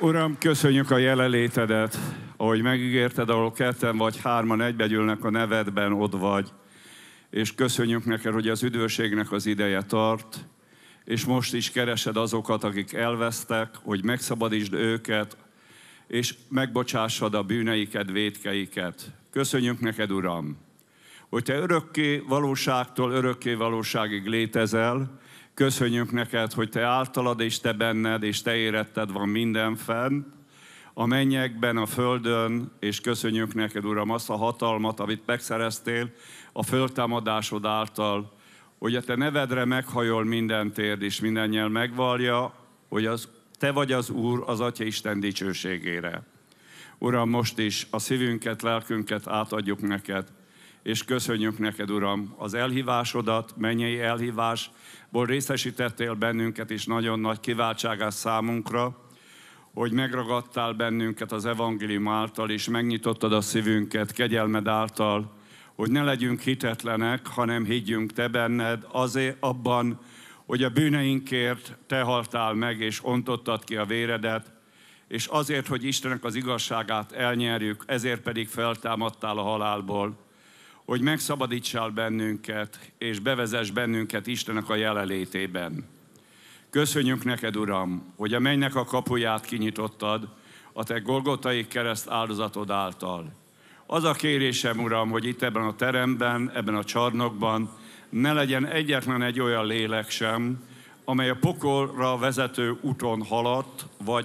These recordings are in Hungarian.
Uram, köszönjük a jelenlétedet, ahogy megígérted, ahol ketten vagy hárman egybegyűlnek a nevedben, ott vagy. És köszönjük neked, hogy az üdvösségnek az ideje tart, és most is keresed azokat, akik elvesztek, hogy megszabadítsd őket, és megbocsássad a bűneiket, vétkeiket. Köszönjük neked, Uram, hogy te örökké valóságtól örökké valóságig létezel. Köszönjük neked, hogy te általad és te benned és te éretted van minden fenn, a mennyekben, a földön, és köszönjük neked, Uram, azt a hatalmat, amit megszereztél a föltámadásod által, hogy a te nevedre meghajol minden térd és minden nyelv megvallja, hogy te vagy az Úr az Atya Isten dicsőségére. Uram, most is a szívünket, lelkünket átadjuk neked, és köszönjük neked, Uram, az elhívásodat, mennyei elhívásból részesítettél bennünket is nagyon nagy kiváltságás számunkra, hogy megragadtál bennünket az evangélium által, és megnyitottad a szívünket kegyelmed által, hogy ne legyünk hitetlenek, hanem higgyünk te benned azért abban, hogy a bűneinkért te haltál meg, és ontottad ki a véredet, és azért, hogy Istennek az igazságát elnyerjük, ezért pedig feltámadtál a halálból, hogy megszabadítsál bennünket, és bevezess bennünket Istennek a jelenlétében. Köszönjük neked, Uram, hogy a mennynek a kapuját kinyitottad a te Golgotai kereszt áldozatod által. Az a kérésem, Uram, hogy itt ebben a teremben, ebben a csarnokban ne legyen egyetlen egy olyan lélek sem, amely a pokolra vezető úton haladt, vagy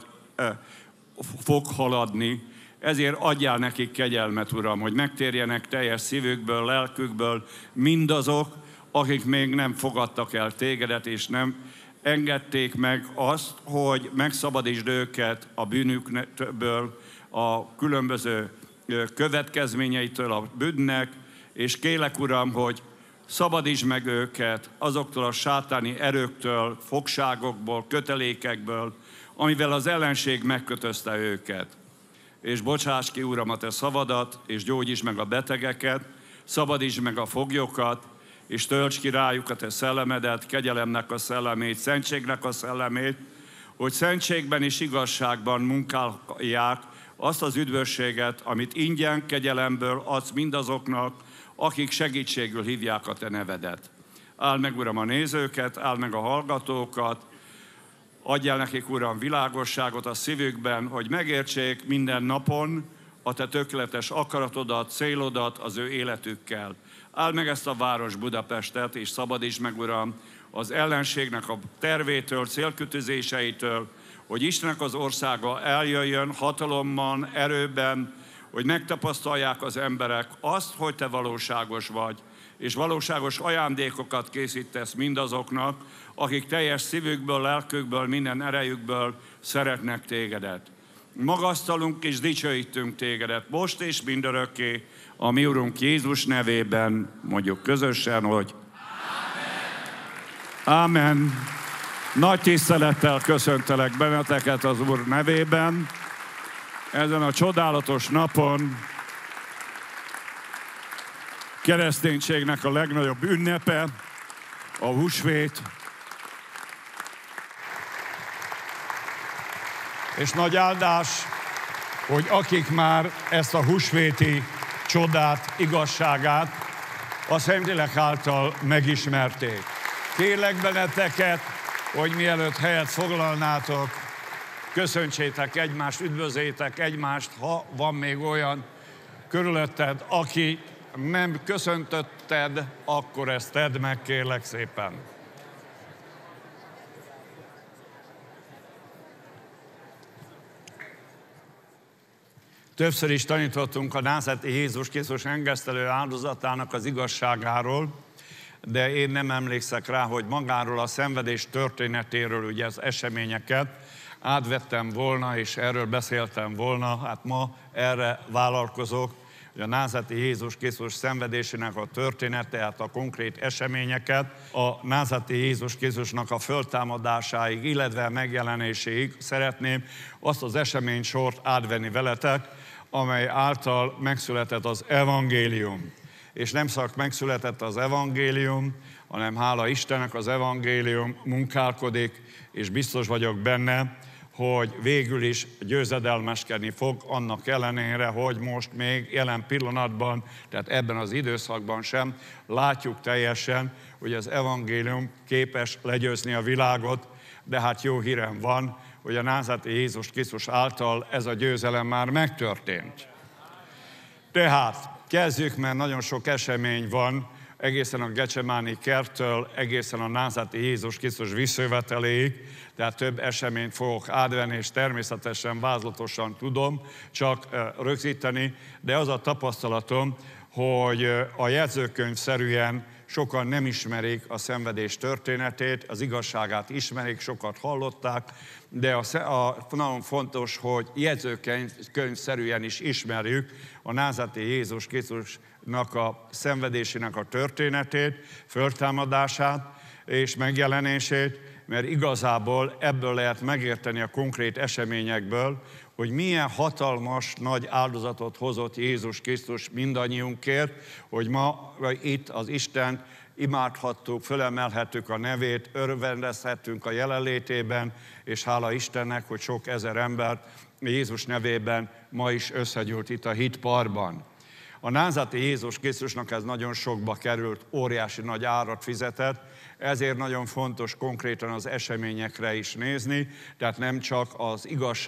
fog haladni. Ezért adjál nekik kegyelmet, Uram, hogy megtérjenek teljes szívükből, lelkükből mindazok, akik még nem fogadtak el tégedet, és nem engedték meg azt, hogy megszabadítsd őket a bűnükből, a különböző következményeitől a bűnnek, és kérlek, Uram, hogy szabadítsd meg őket azoktól a sátáni erőktől, fogságokból, kötelékekből, amivel az ellenség megkötözte őket. És bocsáss ki, Uram, a te szavadat, és gyógyítsd meg a betegeket, szabadítsd meg a foglyokat, és töltsd ki rájuk a te szellemedet, kegyelemnek a szellemét, szentségnek a szellemét, hogy szentségben és igazságban munkálják azt az üdvösséget, amit ingyen, kegyelemből adsz mindazoknak, akik segítségül hívják a te nevedet. Áld meg, Uram, a nézőket, áld meg a hallgatókat, adjál nekik, Uram, világosságot a szívükben, hogy megértsék minden napon a te tökéletes akaratodat, célodat az ő életükkel. Áld meg ezt a város, Budapestet, és szabadítsd meg, Uram, az ellenségnek a tervétől, célkütőzéseitől, hogy Istennek az országa eljöjjön hatalommal, erőben, hogy megtapasztalják az emberek azt, hogy te valóságos vagy, és valóságos ajándékokat készítesz mindazoknak, akik teljes szívükből, lelkükből, minden erejükből szeretnek tégedet. Magasztalunk és dicsőítünk tégedet most és mindörökké, a mi Urunk Jézus nevében mondjuk közösen, hogy Ámen. Ámen. Nagy tisztelettel köszöntelek benneteket az Úr nevében. Ezen a csodálatos napon, kereszténységnek a legnagyobb ünnepe, a húsvét. És nagy áldás, hogy akik már ezt a húsvéti csodát, igazságát a Szentlélek által megismerték. Kérlek benneteket, hogy mielőtt helyet foglalnátok, köszöntsétek egymást, üdvözlétek egymást, ha van még olyan körülötted, aki nem köszöntötted, akkor ezt tedd meg, kérlek szépen. Többször is tanítottunk a názáreti Jézus Krisztus engesztelő áldozatának az igazságáról, de én nem emlékszek rá, hogy magáról a szenvedés történetéről, ugye az eseményeket átvettem volna, és erről beszéltem volna. Hát ma erre vállalkozok, hogy a názáreti Jézus Krisztus szenvedésének a története, tehát a konkrét eseményeket, a názáreti Jézus Krisztusnak a föltámadásáig, illetve megjelenéséig szeretném azt az eseménysort átvenni veletek, amely által megszületett az evangélium. És nem csak megszületett az evangélium, hanem hála Istennek az evangélium munkálkodik, és biztos vagyok benne, hogy végül is győzedelmeskedni fog, annak ellenére, hogy most még jelen pillanatban, tehát ebben az időszakban sem látjuk teljesen, hogy az evangélium képes legyőzni a világot, de hát jó hírem van, hogy a názáreti Jézus Krisztus által ez a győzelem már megtörtént. Tehát kezdjük, mert nagyon sok esemény van, egészen a Gecsemáni kerttől, egészen a názáreti Jézus Krisztus visszajöveteléig, tehát több eseményt fogok átvenni, és természetesen vázlatosan tudom csak rögzíteni, de az a tapasztalatom, hogy a jegyzőkönyvszerűen sokan nem ismerik a szenvedés történetét, az igazságát ismerik, sokat hallották, de nagyon fontos, hogy jegyzőkönyvszerűen is ismerjük a názáreti Jézus Krisztusnak a szenvedésének a történetét, föltámadását és megjelenését, mert igazából ebből lehet megérteni a konkrét eseményekből, hogy milyen hatalmas, nagy áldozatot hozott Jézus Krisztus mindannyiunkért, hogy ma itt az Istent imádhattuk, fölemelhettük a nevét, örvendezhettünk a jelenlétében, és hála Istennek, hogy sok ezer ember Jézus nevében ma is összegyűlt itt a hitparkban. A názáreti Jézus Krisztusnak ez nagyon sokba került, óriási nagy árat fizetett, ezért nagyon fontos konkrétan az eseményekre is nézni, tehát nem csak az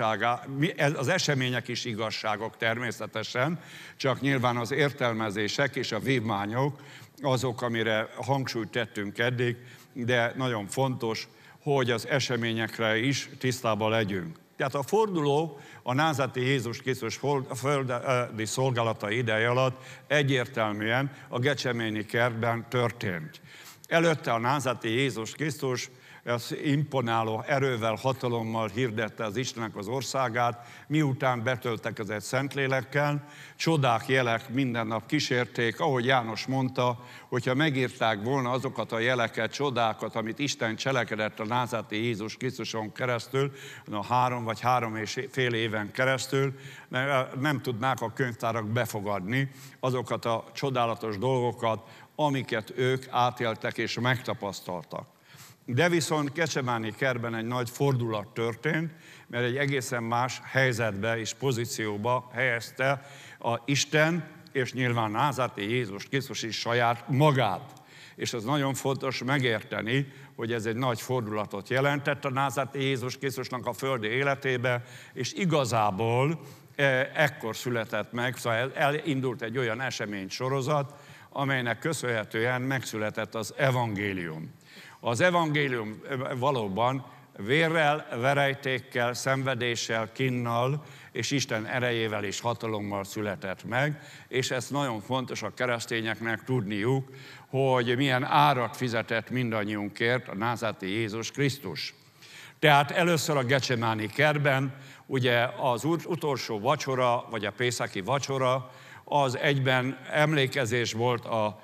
az események is igazságok természetesen, csak nyilván az értelmezések és a vívmányok azok, amire hangsúlyt tettünk eddig, de nagyon fontos, hogy az eseményekre is tisztában legyünk. Tehát a forduló a názáreti Jézus Krisztus földi szolgálata ideje alatt egyértelműen a Gecsemáni kertben történt. Előtte a názáreti Jézus Krisztus az imponáló erővel, hatalommal hirdette az Istennek az országát, miután betöltekezett Szentlélekkel, csodák, jelek minden nap kísérték, ahogy János mondta, hogyha megírták volna azokat a jeleket, csodákat, amit Isten cselekedett a názáreti Jézus Krisztuson keresztül, a 3 vagy 3,5 éven keresztül, nem tudnák a könyvtárak befogadni azokat a csodálatos dolgokat, amiket ők átéltek és megtapasztaltak. De viszont Gecsemáni kertben egy nagy fordulat történt, mert egy egészen más helyzetbe és pozícióba helyezte a Isten, és nyilván názáreti Jézus Krisztus is saját magát. És ez nagyon fontos megérteni, hogy ez egy nagy fordulatot jelentett a názáreti Jézus Krisztusnak a földi életébe, és igazából ekkor született meg, szóval elindult egy olyan eseménysorozat, amelynek köszönhetően megszületett az evangélium. Az evangélium valóban vérrel, verejtékkel, szenvedéssel, kínnal és Isten erejével és hatalommal született meg, és ez nagyon fontos a keresztényeknek tudniuk, hogy milyen árat fizetett mindannyiunkért a názáreti Jézus Krisztus. Tehát először a Gecsemáni kertben, ugye az utolsó vacsora, vagy a pészaki vacsora, az egyben emlékezés volt a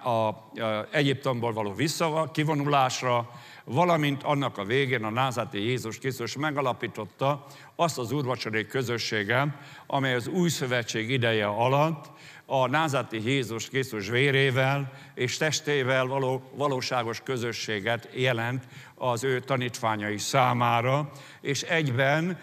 Egyiptomból való kivonulásra, valamint annak a végén a názáreti Jézus Krisztus megalapította azt az úrvacsorai közösséget, amely az új szövetség ideje alatt a názáreti Jézus Krisztus vérével és testével való valóságos közösséget jelent az ő tanítványai számára, és egyben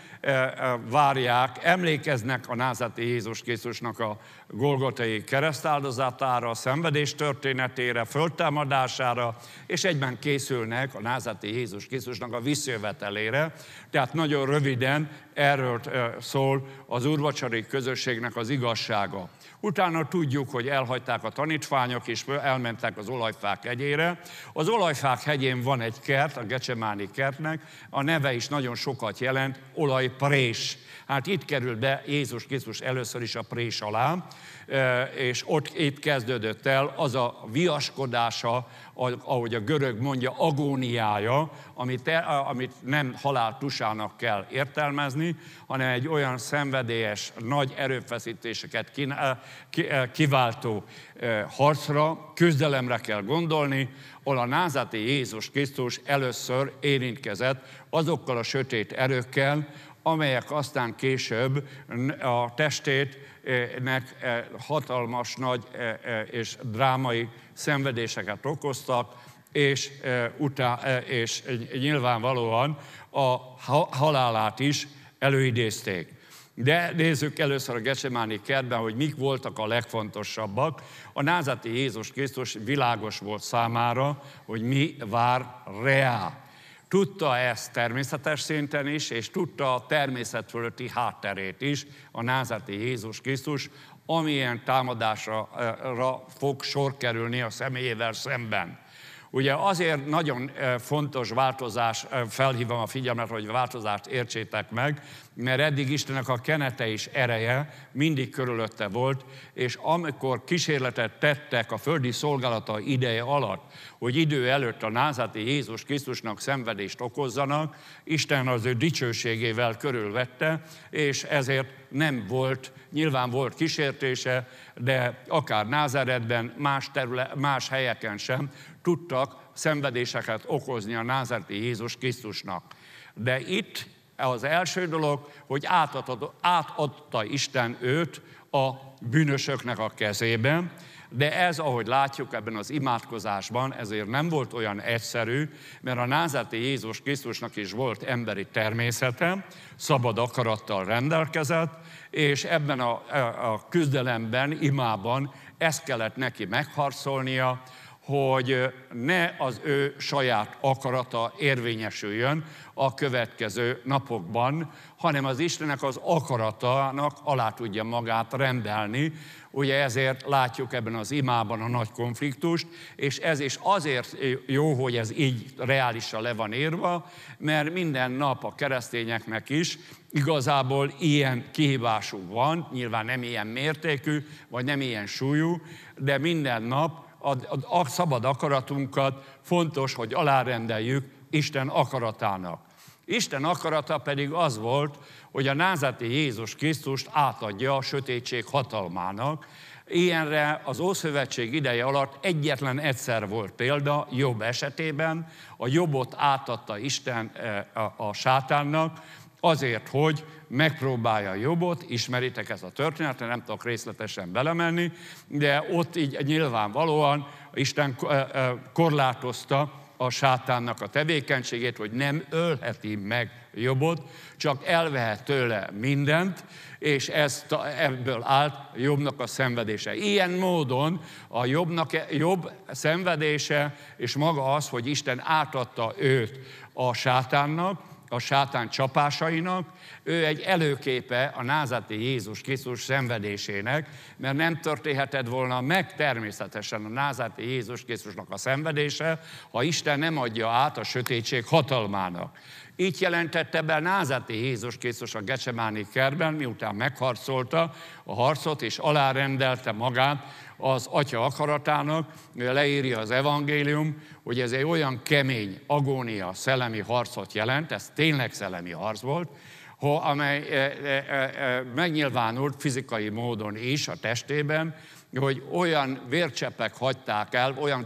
várják, emlékeznek a názáreti Jézus Krisztusnak a golgotai keresztáldozatára, a szenvedés történetére, föltámadására, és egyben készülnek a názáreti Jézus Krisztusnak a visszajövetelére. Tehát nagyon röviden erről szól az úrvacsorai közösségnek az igazsága. Utána tudjuk, hogy elhagyták a tanítványok, és elmentek az Olajfák hegyére. Az Olajfák hegyén van egy kert, a Gecsemáni kertnek, a neve is nagyon sokat jelent, olajprés. Hát itt kerül be Jézus Krisztus először is a prés alá, és itt kezdődött el az a viaskodása, ahogy a görög mondja, agóniája, amit nem haláltusának kell értelmezni, hanem egy olyan szenvedélyes, nagy erőfeszítéseket kiváltó harcra, küzdelemre kell gondolni, ahol a názáreti Jézus Krisztus először érintkezett azokkal a sötét erőkkel, amelyek aztán később a testének hatalmas, nagy és drámai szenvedéseket okoztak, és nyilvánvalóan a halálát is előidézték. De nézzük először a Getsemáni kertben, hogy mik voltak a legfontosabbak. A názáreti Jézus Krisztus világos volt számára, hogy mi vár rá. Tudta ezt természetes szinten is, és tudta a természet fölötti hátterét is a názáreti Jézus Krisztus, amilyen támadásra fog sor kerülni a személyével szemben. Ugye azért nagyon fontos változás, felhívom a figyelmet, hogy változást értsétek meg, mert eddig Istennek a kenete és ereje mindig körülötte volt, és amikor kísérletet tettek a földi szolgálata ideje alatt, hogy idő előtt a názáreti Jézus Krisztusnak szenvedést okozzanak, Isten az ő dicsőségével körülvette, és ezért nem volt, nyilván volt kísértése, de akár Názáretben, más helyeken sem tudtak szenvedéseket okozni a názáreti Jézus Krisztusnak. De itt az első dolog, hogy átadta Isten őt a bűnösöknek a kezében, de ez, ahogy látjuk ebben az imádkozásban, ezért nem volt olyan egyszerű, mert a názáreti Jézus Krisztusnak is volt emberi természete, szabad akarattal rendelkezett, és ebben a küzdelemben, imában ezt kellett neki megharcolnia, hogy ne az ő saját akarata érvényesüljön a következő napokban, hanem az Istennek az akaratának alá tudja magát rendelni. Ugye ezért látjuk ebben az imában a nagy konfliktust, és ez is azért jó, hogy ez így reálisan le van írva, mert minden nap a keresztényeknek is igazából ilyen kihívásuk van, nyilván nem ilyen mértékű, vagy nem ilyen súlyú, de minden nap a szabad akaratunkat fontos, hogy alárendeljük Isten akaratának. Isten akarata pedig az volt, hogy a názáreti Jézus Krisztust átadja a sötétség hatalmának. Ilyenre az Ószövetség ideje alatt egyetlen egyszer volt példa, Jobb esetében. A Jobbot átadta Isten a sátánnak, azért, hogy megpróbálja Jobbot, ismeritek ezt a történetet, nem tudok részletesen belemenni, de ott így nyilvánvalóan Isten korlátozta a sátánnak a tevékenységét, hogy nem ölheti meg Jobbot, csak elvehet tőle mindent, és ebből állt Jobbnak a szenvedése. Ilyen módon a Jobb szenvedése, és maga az, hogy Isten átadta őt a sátánnak, a sátán csapásainak, ő egy előképe a názáreti Jézus Krisztus szenvedésének, mert nem történhetett volna meg természetesen a názáreti Jézus Krisztusnak a szenvedése, ha Isten nem adja át a sötétség hatalmának. Így jelentette be a názáreti Jézus Krisztus a Getsemáni kertben, miután megharcolta a harcot és alárendelte magát az Atya akaratának, leírja az evangélium, hogy ez egy olyan kemény agónia, szellemi harcot jelent, ez tényleg szellemi harc volt, amely megnyilvánult fizikai módon is a testében, hogy olyan vércseppek hagyták el, olyan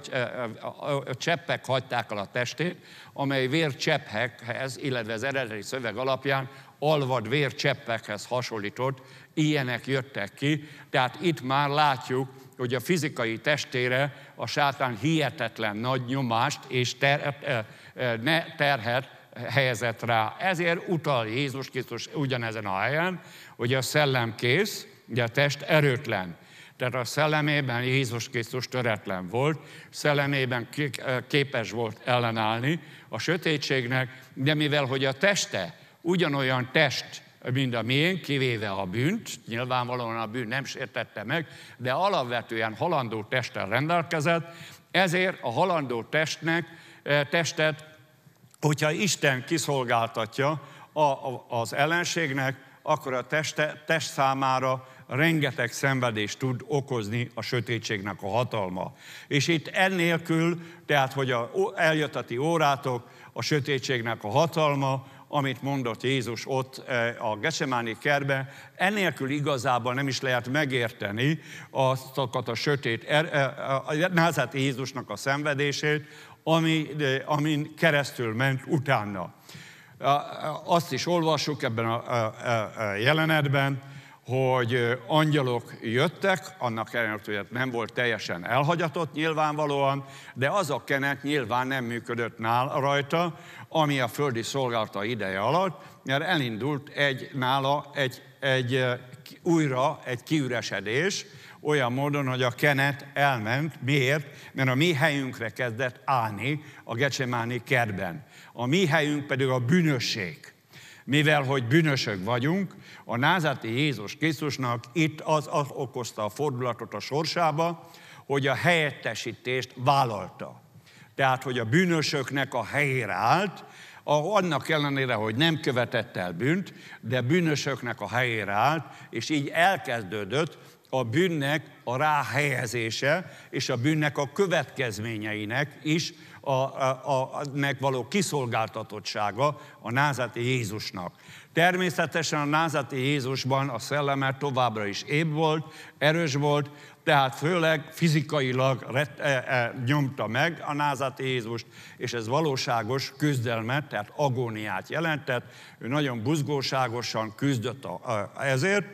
cseppek hagyták el a testét, amely vércseppekhez, illetve az eredeti szöveg alapján alvad vércseppekhez hasonlított, ilyenek jöttek ki. Tehát itt már látjuk, hogy a fizikai testére a sátán hihetetlen nagy nyomást és terhet helyezett rá. Ezért utal Jézus Krisztus ugyanezen a helyen, hogy a szellem kész, de a test erőtlen. Tehát a szellemében Jézus Krisztus töretlen volt, szellemében képes volt ellenállni a sötétségnek, de mivel hogy a teste ugyanolyan test, mint a miénk, kivéve a bűnt, nyilvánvalóan a bűn nem sértette meg, de alapvetően halandó testtel rendelkezett, ezért a halandó testet, hogyha Isten kiszolgáltatja az ellenségnek, akkor a test számára rengeteg szenvedést tud okozni a sötétségnek a hatalma. És itt ennélkül, tehát hogy eljött a ti órátok, a sötétségnek a hatalma, amit mondott Jézus ott a Getsemáni kertben, ennélkül igazából nem is lehet megérteni azokat a sötét, a názáreti Jézusnak a szenvedését, amin keresztül ment utána. Azt is olvassuk ebben a jelenetben, hogy angyalok jöttek, annak ellenére, hogy nem volt teljesen elhagyatott nyilvánvalóan, de az a kenet nyilván nem működött rajta, ami a földi szolgálata ideje alatt, mert elindult nála újra egy kiüresedés, olyan módon, hogy a kenet elment. Miért? Mert a mi helyünkre kezdett állni a Gecsemáni kertben. A mi helyünk pedig a bűnösség. Mivel, hogy bűnösök vagyunk, a názáreti Jézus Krisztusnak itt az okozta a fordulatot a sorsába, hogy a helyettesítést vállalta. Tehát, hogy a bűnösöknek a helyére állt, annak ellenére, hogy nem követett el bűnt, de bűnösöknek a helyére állt, és így elkezdődött a bűnnek a ráhelyezése, és a bűnnek a következményeinek is nek való kiszolgáltatottsága a názáreti Jézusnak. Természetesen a názáreti Jézusban a szelleme továbbra is ébb volt, erős volt, tehát főleg fizikailag nyomta meg a názáreti Jézust, és ez valóságos küzdelmet, tehát agóniát jelentett. Ő nagyon buzgóságosan küzdött ezért,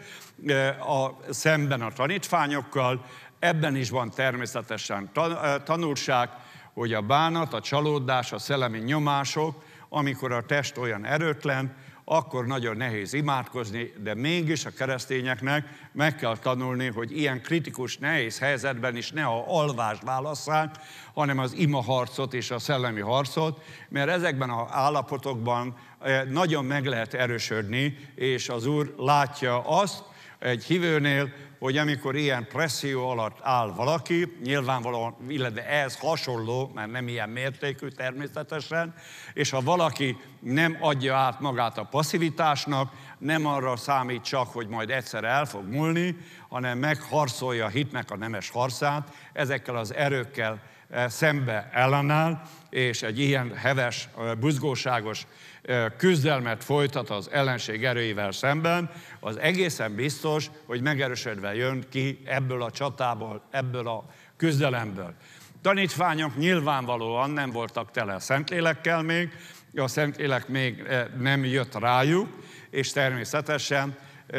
szemben a tanítványokkal. Ebben is van természetesen tanulság, hogy a bánat, a csalódás, a szellemi nyomások, amikor a test olyan erőtlen, akkor nagyon nehéz imádkozni, de mégis a keresztényeknek meg kell tanulni, hogy ilyen kritikus, nehéz helyzetben is ne a alvást válasszák, hanem az imaharcot és a szellemi harcot, mert ezekben az állapotokban nagyon meg lehet erősödni, és az Úr látja azt egy hívőnél, hogy amikor ilyen presszió alatt áll valaki, nyilvánvalóan, illetve ehhez hasonló, mert nem ilyen mértékű természetesen, és ha valaki nem adja át magát a passzivitásnak, nem arra számít csak, hogy majd egyszer el fog múlni, hanem megharcolja a hitnek a nemes harcát, ezekkel az erőkkel szembe ellenáll, és egy ilyen heves, buzgóságos küzdelmet folytat az ellenség erőivel szemben, az egészen biztos, hogy megerősödve jön ki ebből a csatából, ebből a küzdelemből. Tanítványok nyilvánvalóan nem voltak tele a Szentlélekkel még, a Szentlélek még nem jött rájuk, és természetesen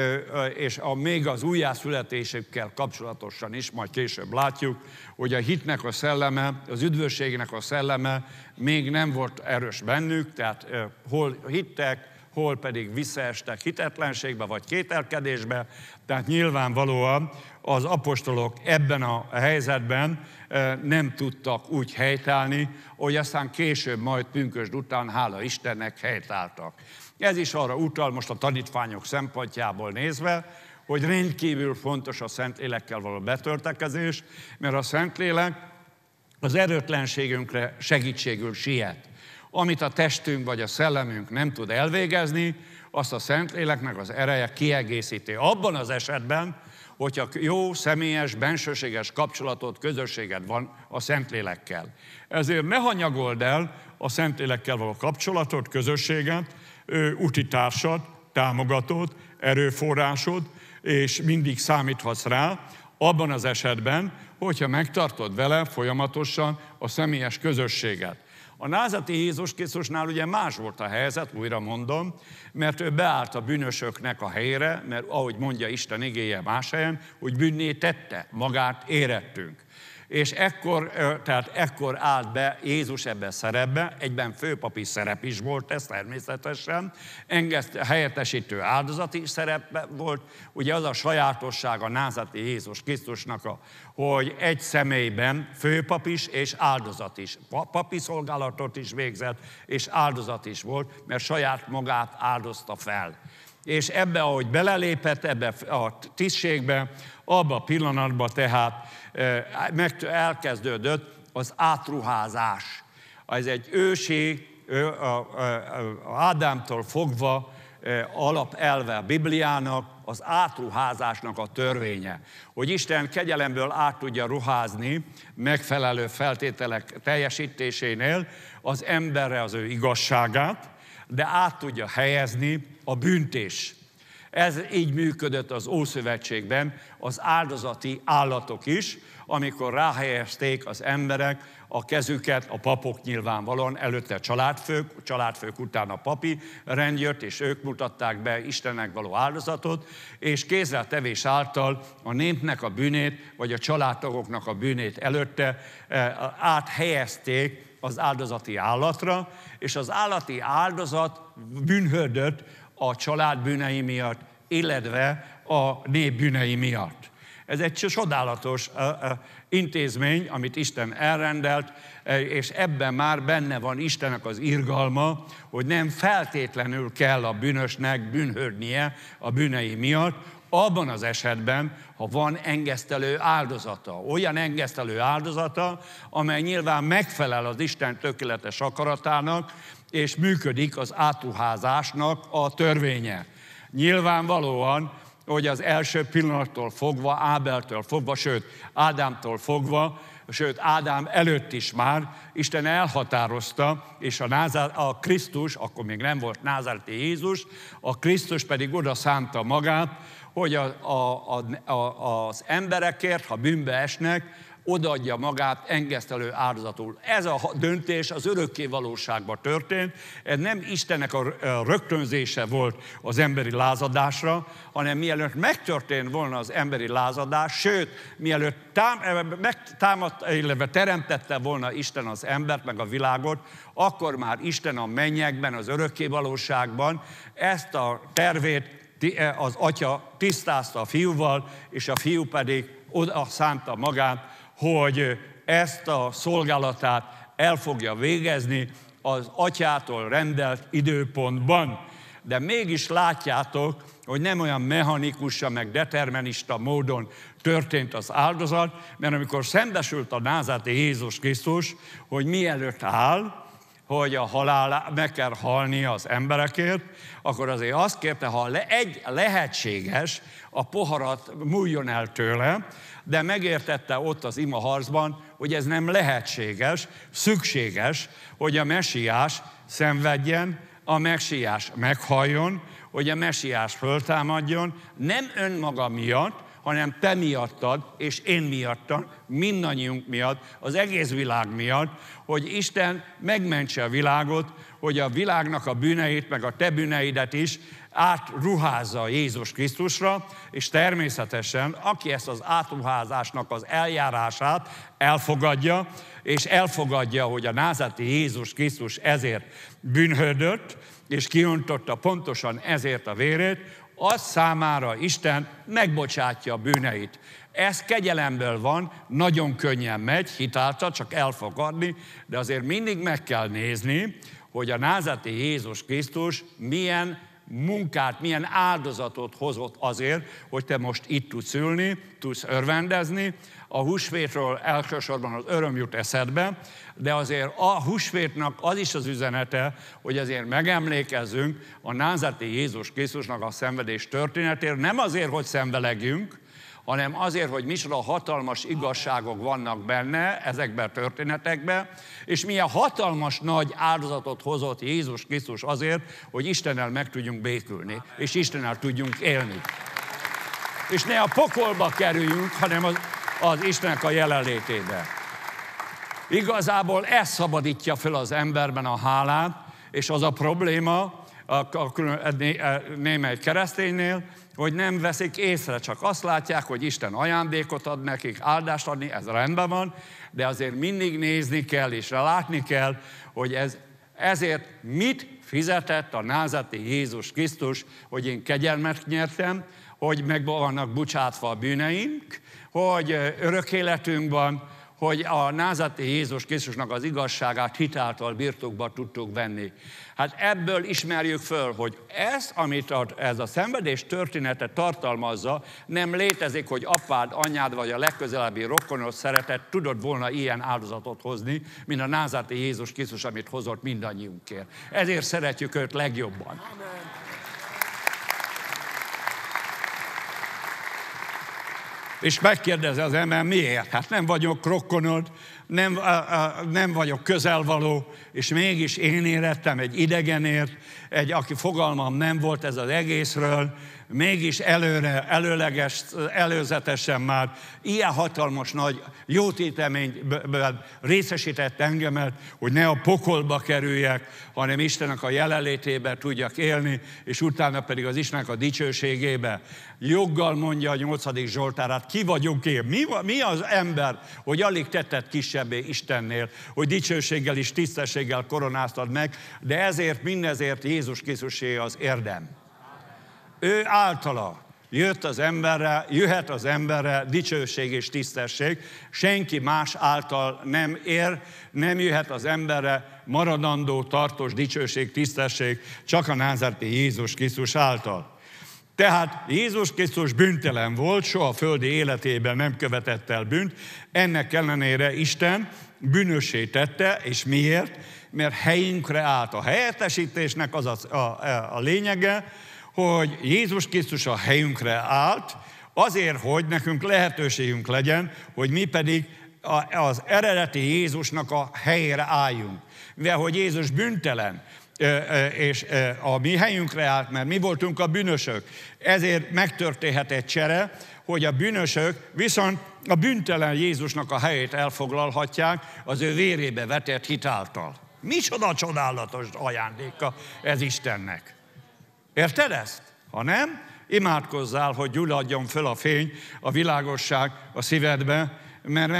és még az újjászületésükkel kapcsolatosan is, majd később látjuk, hogy a hitnek a szelleme, az üdvösségnek a szelleme még nem volt erős bennük, tehát hol hittek, hol pedig visszaestek hitetlenségbe vagy kételkedésbe, tehát nyilvánvalóan az apostolok ebben a helyzetben nem tudtak úgy helytállni, hogy aztán később majd pünkösd után, hála Istennek, helytálltak. Ez is arra utal most a tanítványok szempontjából nézve, hogy rendkívül fontos a Szentlélekkel való betöltekezés, mert a Szentlélek az erőtlenségünkre segítségül siet. Amit a testünk vagy a szellemünk nem tud elvégezni, azt a Szentléleknek az ereje kiegészíti. Abban az esetben, hogyha jó, személyes, bensőséges kapcsolatot, közösséged van a Szentlélekkel. Ezért ne hanyagold el a Szentlélekkel való kapcsolatot, közösséget, utitársad, támogatód, erőforrásod, és mindig számíthatsz rá, abban az esetben, hogyha megtartod vele folyamatosan a személyes közösséget. A názáreti Jézus Krisztusnál ugye más volt a helyzet, újra mondom, mert ő beállt a bűnösöknek a helyére, mert ahogy mondja Isten igéje más helyen, hogy bűnné tette, magát érettünk. És ekkor állt be Jézus ebbe a szerepbe, egyben főpapi szerep is volt ez természetesen, helyettesítő áldozati szerep volt, ugye az a sajátosság a názáreti Jézus Krisztusnak, hogy egy személyben főpap is és áldozat is. Papi szolgálatot is végzett, és áldozat is volt, mert saját magát áldozta fel. És ebbe, ahogy belelépett ebbe a tisztségbe, abba a pillanatban tehát elkezdődött az átruházás. Ez egy ősi, Ádámtól fogva alapelve a Bibliának, az átruházásnak a törvénye. Hogy Isten kegyelemből át tudja ruházni megfelelő feltételek teljesítésénél az emberre az ő igazságát, de át tudja helyezni a bűnt is. Ez így működött az Ószövetségben az áldozati állatok is, amikor ráhelyezték az emberek a kezüket, a papok nyilvánvalóan, előtte a családfők után a papi rend jött, és ők mutatták be Istennek való áldozatot, és kézreltevés által a népnek a bűnét, vagy a családtagoknak a bűnét előtte áthelyezték az áldozati állatra, és az állati áldozat bűnhődött a család bűnei miatt, illetve a nép bűnei miatt. Ez egy csodálatos intézmény, amit Isten elrendelt, és ebben már benne van Istennek az irgalma, hogy nem feltétlenül kell a bűnösnek bűnhődnie a bűnei miatt, abban az esetben, ha van engesztelő áldozata. Olyan engesztelő áldozata, amely nyilván megfelel az Isten tökéletes akaratának, és működik az átruházásnak a törvénye. Nyilvánvalóan, hogy az első pillanattól fogva, Ábeltől fogva, sőt, Ádámtól fogva, sőt, Ádám előtt is már Isten elhatározta, és a Krisztus, akkor még nem volt názáreti Jézus, a Krisztus pedig oda szánta magát, hogy az emberekért, ha bűnbe esnek, odaadja magát engesztelő áldozatul. Ez a döntés az örökké valóságban történt, ez nem Istennek a rögtönzése volt az emberi lázadásra, hanem mielőtt megtörtént volna az emberi lázadás, sőt, mielőtt illetve teremtette volna Isten az embert, meg a világot, akkor már Isten a mennyekben, az örökké valóságban ezt a tervét az atya tisztázta a fiúval, és a fiú pedig oda szánta magát, hogy ezt a szolgálatát el fogja végezni az atyától rendelt időpontban. De mégis látjátok, hogy nem olyan mechanikusan, meg determinista módon történt az áldozat, mert amikor szembesült a názáreti Jézus Krisztus, hogy mielőtt áll, hogy a halál meg kell halni az emberekért, akkor azért azt kérte, ha lehetséges, a poharat múljon el tőle, de megértette ott az imaharcban, hogy ez nem lehetséges, szükséges, hogy a mesiás szenvedjen, a mesiás meghalljon, hogy a mesiás föltámadjon, nem önmaga miatt, hanem te miattad, és én miattam, mindannyiunk miatt, az egész világ miatt, hogy Isten megmentse a világot, hogy a világnak a bűneit, meg a te bűneidet is átruházza Jézus Krisztusra, és természetesen, aki ezt az átruházásnak az eljárását elfogadja, és elfogadja, hogy a názáreti Jézus Krisztus ezért bűnhődött, és kiontotta pontosan ezért a vérét, az számára Isten megbocsátja a bűneit. Ez kegyelemből van, nagyon könnyen megy, hitáltal, csak elfogadni, de azért mindig meg kell nézni, hogy a názáreti Jézus Krisztus milyen munkát, milyen áldozatot hozott azért, hogy te most itt tudsz ülni, tudsz örvendezni. A húsvétről elsősorban az öröm jut eszedbe, de azért a húsvétnak az is az üzenete, hogy azért megemlékezzünk a názáreti Jézus Krisztusnak a szenvedés történetéről, nem azért, hogy szenvelegjünk, hanem azért, hogy micsoda hatalmas igazságok vannak benne, ezekben a történetekben, és milyen hatalmas nagy áldozatot hozott Jézus Krisztus azért, hogy Istennel meg tudjunk békülni, és Istennel tudjunk élni. És ne a pokolba kerüljünk, hanem az Istennek a jelenlétébe. Igazából ez szabadítja fel az emberben a hálát, és az a probléma némely kereszténynél, hogy nem veszik észre, csak azt látják, hogy Isten ajándékot ad nekik, áldást adni, ez rendben van, de azért mindig nézni kell, és látni kell, hogy ezért mit fizetett a názáreti Jézus Krisztus, hogy én kegyelmet nyertem, hogy meg vannak bocsátva a bűneink, hogy örök életünk van, hogy a názáreti Jézus Krisztusnak az igazságát hitáltal birtokba tudtuk venni. Hát ebből ismerjük föl, hogy ez, amit ez a szenvedés története tartalmazza, nem létezik, hogy apád, anyád vagy a legközelebbi rokonod szeretett tudod volna ilyen áldozatot hozni, mint a názáreti Jézus Krisztus, amit hozott mindannyiunkért. Ezért szeretjük őt legjobban. Amen. És megkérdezi az ember, miért? Hát nem vagyok rokonod, nem vagyok közelvaló, és mégis én érettem egy idegenért, aki fogalmam nem volt ez az egészről, mégis előzetesen már ilyen hatalmas nagy jótéteményben részesített engemet, hogy ne a pokolba kerüljek, hanem Istennek a jelenlétében tudjak élni, és utána pedig az Istennek a dicsőségébe. Joggal mondja a 8. Zsoltár, ki vagyunk én? Mi az ember, hogy alig tetted kisebbé Istennél, hogy dicsőséggel és tisztességgel koronáztad meg, de ezért, mindezért Jézus Krisztusé az érdem. Ő általa jöhet az emberre dicsőség és tisztesség, senki más által nem jöhet az emberre maradandó, tartós dicsőség, tisztesség, csak a názáreti Jézus Krisztus által. Tehát Jézus Krisztus bűntelen volt, soha földi életében nem követett el bűnt, ennek ellenére Isten bűnössé tette, és miért? Mert helyünkre állt. A helyettesítésnek az a lényege, hogy Jézus Krisztus a helyünkre állt, azért, hogy nekünk lehetőségünk legyen, hogy mi pedig az eredeti Jézusnak a helyére álljunk. Mivel, hogy Jézus bűntelen, és a mi helyünkre állt, mert mi voltunk a bűnösök. Ezért megtörténhet egy csere, hogy a bűnösök viszont a bűntelen Jézusnak a helyét elfoglalhatják az ő vérébe vetett hit által. Micsoda csodálatos ajándéka ez Istennek. Érted ezt? Ha nem, imádkozzál, hogy gyulladjon föl a fény, a világosság a szívedbe, mert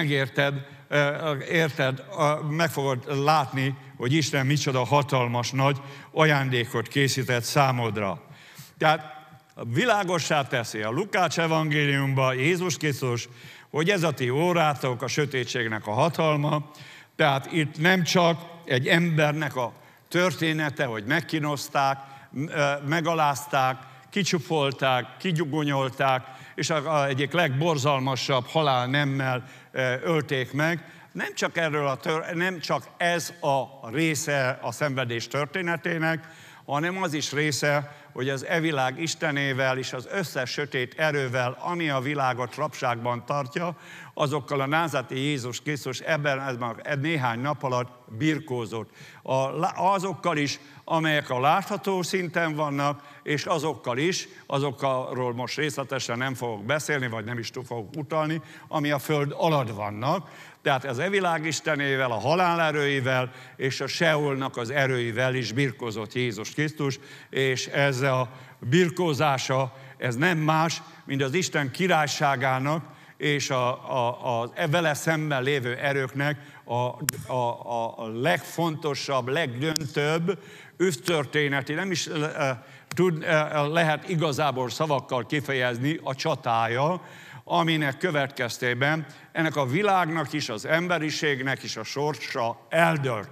meg fogod látni, hogy Isten micsoda hatalmas nagy ajándékot készített számodra. Tehát világossá teszi a Lukács evangéliumban Jézus Krisztus, hogy ez a ti órátok a sötétségnek a hatalma, tehát itt nem csak egy embernek a története, hogy megkínozták, megalázták, kicsupolták, kigyugonyolták, és egyik legborzalmasabb halálnemmel ölték meg. Nem csak ez a része a szenvedés történetének, hanem az is része, hogy az világ istenével és az összes sötét erővel, ami a világot rabságban tartja, azokkal a názáreti Jézus Krisztus ebben néhány nap alatt birkózott. Azokkal is, amelyek a látható szinten vannak, és azokról most részletesen nem fogok beszélni, vagy nem is fogok utalni, ami a föld alatt vannak. Tehát az világ istenével, a halál erőivel és a Seolnak az erőivel is birkózott Jézus Krisztus, és ez a birkózása, ez nem más, mint az Isten királyságának és a vele szemben lévő erőknek a legfontosabb, legdöntőbb ősztörténeti, nem is lehet igazából szavakkal kifejezni, a csatája, aminek következtében ennek a világnak is, az emberiségnek is a sorsa eldőlt,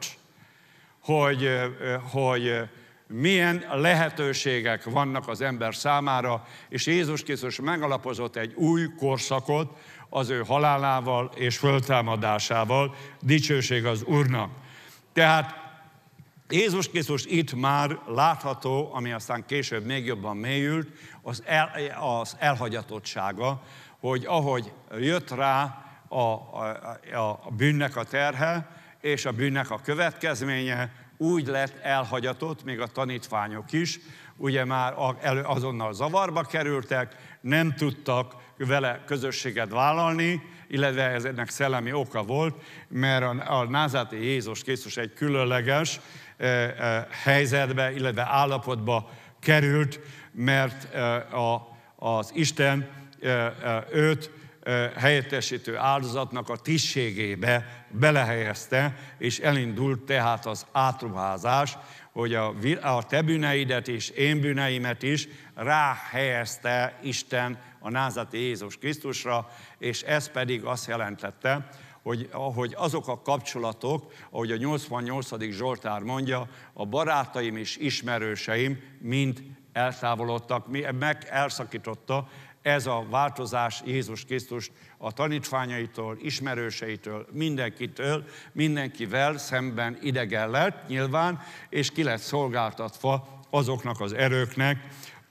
hogy milyen lehetőségek vannak az ember számára, és Jézus Krisztus megalapozott egy új korszakot az ő halálával és föltámadásával, dicsőség az Úrnak. Tehát Jézus Krisztus itt már látható, ami aztán később még jobban mélyült, az elhagyatottsága, hogy ahogy jött rá a bűnnek a terhe, és a bűnnek a következménye, úgy lett elhagyatott, még a tanítványok is, ugye már azonnal zavarba kerültek, nem tudtak vele közösséget vállalni, illetve ez ennek szellemi oka volt, mert a názáreti Jézus Krisztus egy különleges helyzetbe, illetve állapotba került, mert az Isten őt helyettesítő áldozatnak a tisztségébe belehelyezte, és elindult tehát az átruházás, hogy a te bűneidet és én bűneimet is ráhelyezte Isten a názáreti Jézus Krisztusra, és ez pedig azt jelentette, hogy azok a kapcsolatok, ahogy a 88. Zsoltár mondja, a barátaim és ismerőseim mind eltávolodtak, elszakította ez a változás Jézus Krisztust a tanítványaitól, ismerőseitől, mindenkivel szemben idegen lett nyilván, és ki lett szolgáltatva azoknak az erőknek,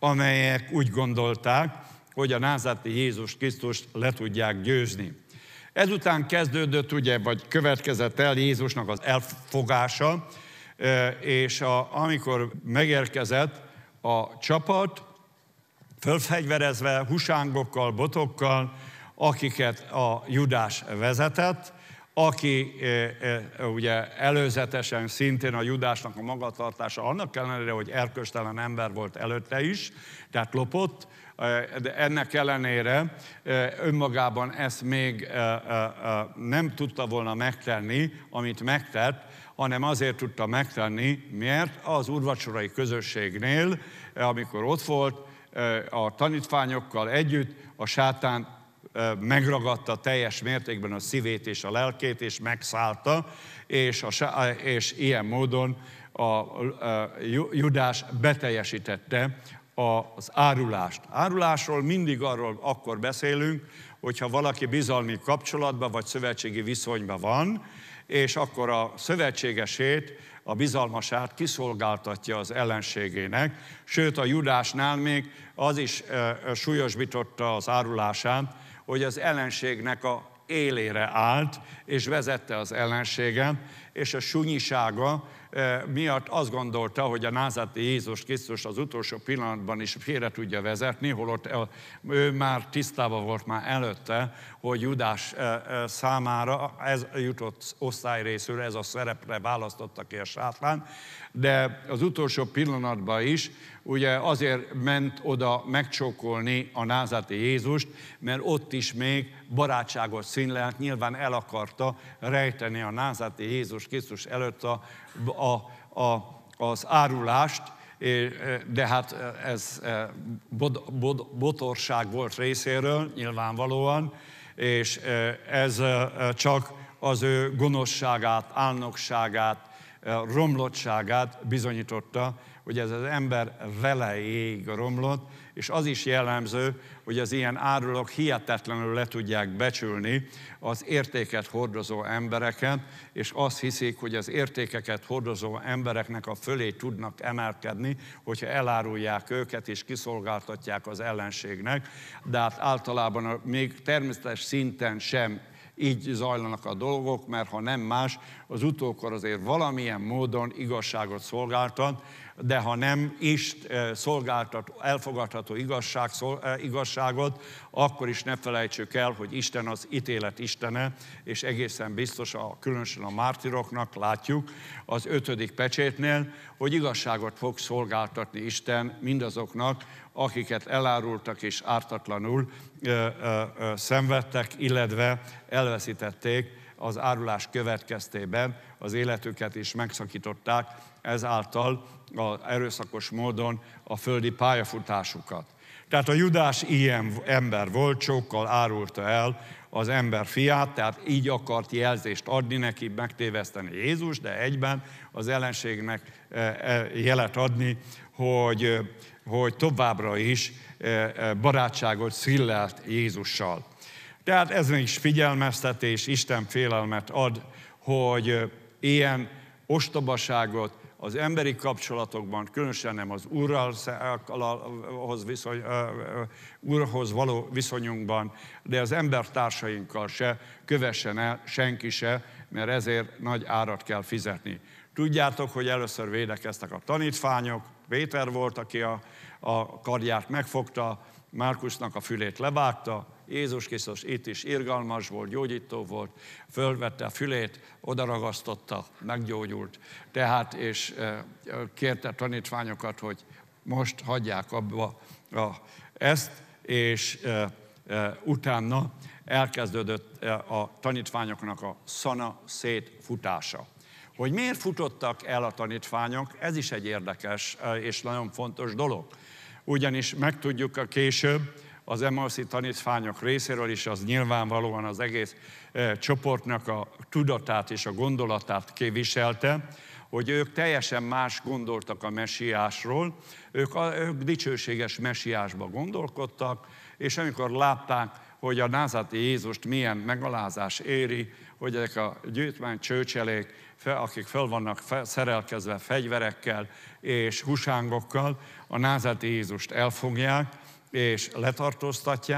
amelyek úgy gondolták, hogy a názáreti Jézus Krisztust le tudják győzni. Ezután kezdődött, ugye, vagy következett el Jézusnak az elfogása, és amikor megérkezett a csapat, fölfegyverezve, husángokkal, botokkal, akiket a Judás vezetett, aki ugye előzetesen szintén a Judásnak a magatartása, annak ellenére, hogy erkölcstelen ember volt előtte is, tehát lopott, de ennek ellenére önmagában ezt még nem tudta volna megtenni, amit megtett, hanem azért tudta megtenni, mert az úrvacsorai közösségnél, amikor ott volt, a tanítványokkal együtt a sátán megragadta teljes mértékben a szívét és a lelkét, és megszállta, és ilyen módon a Judás beteljesítette az árulást. Árulásról mindig arról akkor beszélünk, hogyha valaki bizalmi kapcsolatban vagy szövetségi viszonyban van, és akkor a szövetségesét, a bizalmasát kiszolgáltatja az ellenségének, sőt a Judásnál még az is súlyosbította az árulását, hogy az ellenségnek a élére állt, és vezette az ellenséget, és a sunyisága miatt azt gondolta, hogy a názáreti Jézus Krisztus az utolsó pillanatban is félre tudja vezetni, holott ő már tisztában volt már előtte, hogy Judás számára ez jutott osztályrészről, ez a szerepre választotta ki a sátán, de az utolsó pillanatban is ugye azért ment oda megcsókolni a názáreti Jézust, mert ott is még barátságot színlelt, nyilván el akarta rejteni a názáreti Jézus Krisztus előtt az árulást, de hát ez botorság volt részéről, nyilvánvalóan, és ez csak az ő gonoszságát, álnokságát, romlottságát bizonyította, hogy ez az ember veleig romlott, és az is jellemző, hogy az ilyen árulók hihetetlenül le tudják becsülni az értéket hordozó embereket, és azt hiszik, hogy az értékeket hordozó embereknek a fölé tudnak emelkedni, hogyha elárulják őket és kiszolgáltatják az ellenségnek, de hát általában még természetes szinten sem így zajlanak a dolgok, mert ha nem más, az utókor azért valamilyen módon igazságot szolgáltat, de ha nem is szolgáltat elfogadható igazságot, akkor is ne felejtsük el, hogy Isten az ítélet istene, és egészen biztos, különösen a mártiroknak látjuk az 5. pecsétnél, hogy igazságot fog szolgáltatni Isten mindazoknak, akiket elárultak és ártatlanul szenvedtek, illetve elveszítették az árulás következtében, az életüket is megszakították, ezáltal az erőszakos módon a földi pályafutásukat. Tehát a Judás ilyen ember volt, csókkal árulta el az ember fiát, tehát így akart jelzést adni neki, megtéveszteni Jézus, de egyben az ellenségnek jelet adni, hogy továbbra is barátságot színlelt Jézussal. Tehát ez is figyelmeztetés, Isten félelmet ad, hogy ilyen ostobaságot az emberi kapcsolatokban, különösen nem az Úrhoz való viszonyunkban, de az embertársainkkal se kövessen el senki se, mert ezért nagy árat kell fizetni. Tudjátok, hogy először védekeztek a tanítványok, Péter volt, aki a kardját megfogta, Márkusnak a fülét levágta, Jézus Krisztus itt is irgalmas volt, gyógyító volt, fölvette a fülét, odaragasztotta, meggyógyult. Tehát, és kérte a tanítványokat, hogy most hagyják abba ezt, és utána elkezdődött a tanítványoknak a szana szétfutása. Hogy miért futottak el a tanítványok, ez is egy érdekes és nagyon fontos dolog. Ugyanis megtudjuk a később az Emmauszi tanítványok részéről is, az nyilvánvalóan az egész csoportnak a tudatát és a gondolatát képviselte, hogy ők teljesen más gondoltak a messiásról, ők dicsőséges messiásba gondolkodtak, és amikor látták, hogy a názáreti Jézust milyen megalázás éri, hogy ezek a gyűjtmány csőcselék, akik föl vannak szerelkezve fegyverekkel és husángokkal, a názáreti Jézust elfogják és letartóztatják,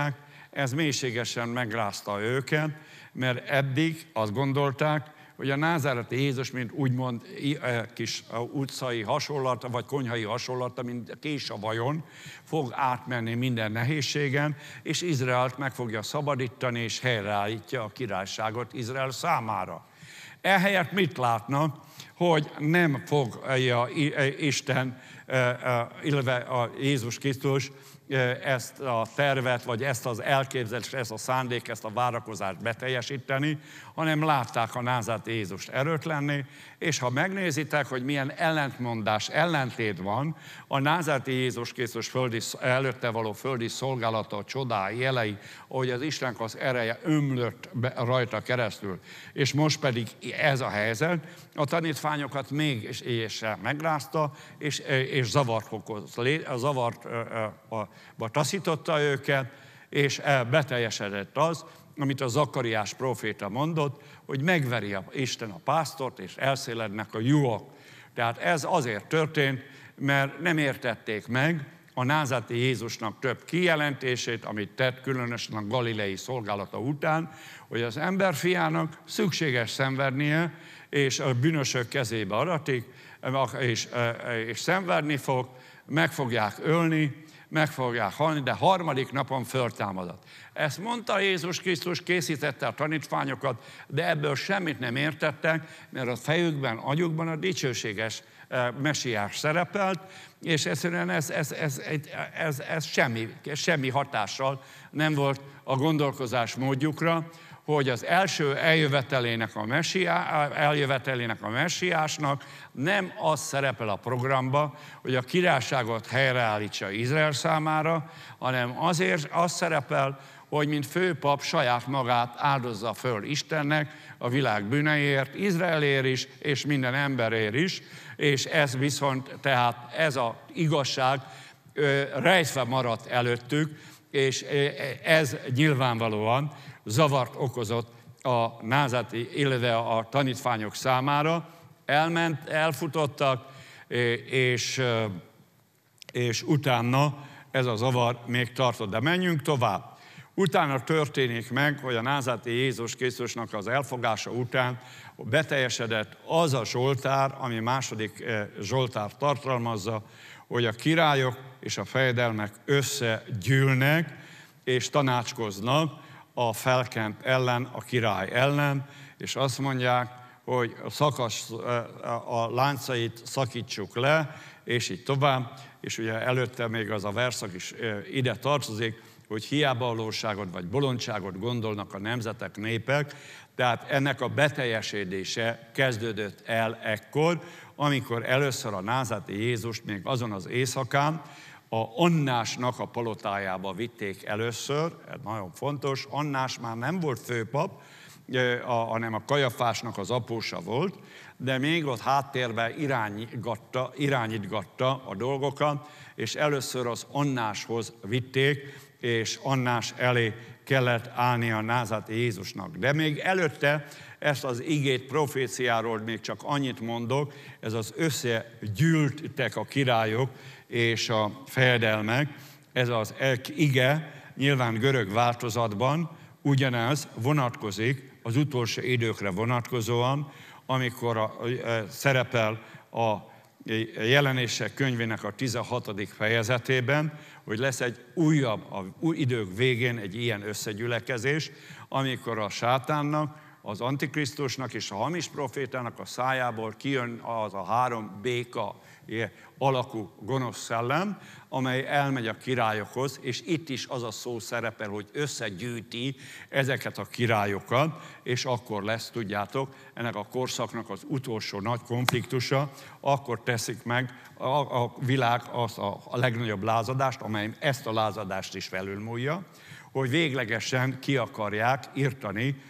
ez mélységesen megrázta őket, mert eddig azt gondolták, hogy a názáreti Jézus, mint úgymond kis utcai hasonlata, vagy konyhai hasonlata, mint kés a vajon, fog átmenni minden nehézségen, és Izraelt meg fogja szabadítani, és helyreállítja a királyságot Izrael számára. Ehelyett mit látnak? Hogy nem fogja Isten, illetve a Jézus Krisztus ezt a tervet, vagy ezt az elképzelést, ezt a szándék, ezt a várakozást beteljesíteni, hanem látták a názáreti Jézust erőtlenni, és ha megnézitek, hogy milyen ellentmondás, ellentét van, a názáreti Jézus Krisztus előtte való földi szolgálata, csodái, jelei, ahogy az Istennek az ereje ömlött rajta keresztül, és most pedig ez a helyzet, a tanítványokat még és megrázta, és zavart okoz, zavarba taszította őket, és beteljesedett az, amit a Zakariás próféta mondott, hogy megveri Isten a pásztort, és elszélednek a juhok. Tehát ez azért történt, mert nem értették meg a názáreti Jézusnak több kijelentését, amit tett különösen a galilei szolgálata után, hogy az emberfiának szükséges szenvednie, és a bűnösök kezébe adatik, és szenvedni fog, meg fogják ölni, meg fogják halni, de harmadik napon föltámadott. Ezt mondta Jézus Krisztus, készítette a tanítványokat, de ebből semmit nem értettek, mert a fejükben, agyukban a dicsőséges mesiás szerepelt, és egyszerűen ez semmi hatással nem volt a gondolkozás módjukra, hogy az első eljövetelének a mesiásnak nem az szerepel a programba, hogy a királyságot helyreállítsa Izrael számára, hanem azért az szerepel, hogy mint főpap saját magát áldozza föl Istennek a világ bűneiért, Izraelért is, és minden emberért is, és ez viszont, tehát ez az igazság rejtve maradt előttük, és ez nyilvánvalóan zavart okozott a názáreti, illetve a tanítványok számára. Elfutottak, és utána ez a zavar még tartott. De menjünk tovább. Utána történik meg, hogy a názáreti Jézus Krisztusnak az elfogása után beteljesedett az a Zsoltár, ami második Zsoltár tartalmazza, hogy a királyok és a fejedelmek összegyűlnek, és tanácskoznak a felkent ellen, a király ellen, és azt mondják, hogy a láncait szakítsuk le, és így tovább, és ugye előtte még az a verszak is ide tartozik, hogy hiábavalóságot vagy bolondságot gondolnak a nemzetek, népek, tehát ennek a beteljesedése kezdődött el ekkor, amikor először a názáreti Jézust még azon az éjszakán a Annásnak a palotájába vitték először, ez nagyon fontos, Annás már nem volt főpap, hanem a Kajafásnak az apósa volt, de még ott háttérben irányítgatta a dolgokat, és először az Annáshoz vitték, és Annás elé kellett állni a názáreti Jézusnak. De még előtte ezt az igét, proféciáról még csak annyit mondok, ez az összegyűltek a királyok és a fejedelmek, ez az ige, nyilván görög változatban ugyanez vonatkozik az utolsó időkre vonatkozóan, amikor szerepel a Jelenések könyvének a 16. fejezetében, hogy lesz egy újabb, idők végén egy ilyen összegyülekezés, amikor a sátánnak, az antikrisztusnak és a hamis profétának a szájából kijön az a 3 béka alakú gonosz szellem, amely elmegy a királyokhoz, és itt is az a szó szerepel, hogy összegyűjti ezeket a királyokat, és akkor lesz, tudjátok, ennek a korszaknak az utolsó nagy konfliktusa, akkor teszik meg a világ azt a legnagyobb lázadást, amely ezt a lázadást is felülmúlja, hogy véglegesen ki akarják írtani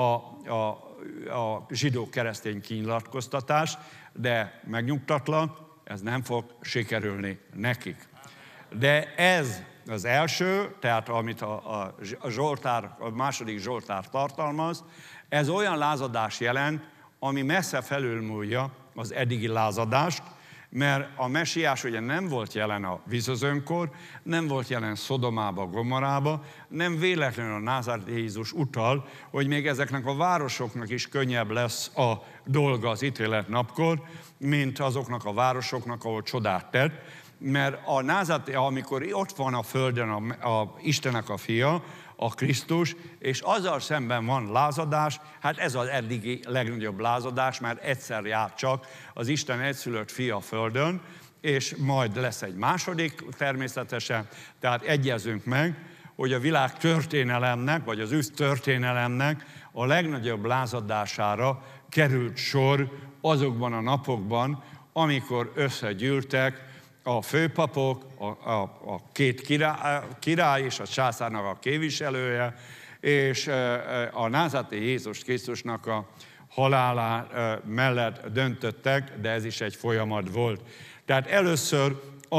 a zsidó-keresztény kinyilatkoztatást, de megnyugtatlak, ez nem fog sikerülni nekik. De ez az első, tehát amit a második Zsoltár tartalmaz, ez olyan lázadás jelent, ami messze felülmúlja az eddigi lázadást, mert a mesiás ugye nem volt jelen a vízözönkor, nem volt jelen Szodomába, Gomorába, nem véletlenül a názáreti Jézus utal, hogy még ezeknek a városoknak is könnyebb lesz a dolga az ítélet napkor, mint azoknak a városoknak, ahol csodát tett, mert a názáreti, amikor ott van a földön a Istennek a fia, a Krisztus, és azzal szemben van lázadás, hát ez az eddigi legnagyobb lázadás, mert egyszer jár csak az Isten egyszülött fia a földön, és majd lesz egy második természetesen, tehát egyezünk meg, hogy a világ történelemnek, vagy az üsz történelemnek a legnagyobb lázadására került sor azokban a napokban, amikor összegyűltek a főpapok, a két király és a császárnak a képviselője, és a názáreti Jézus Krisztusnak a halálá mellett döntöttek, de ez is egy folyamat volt. Tehát először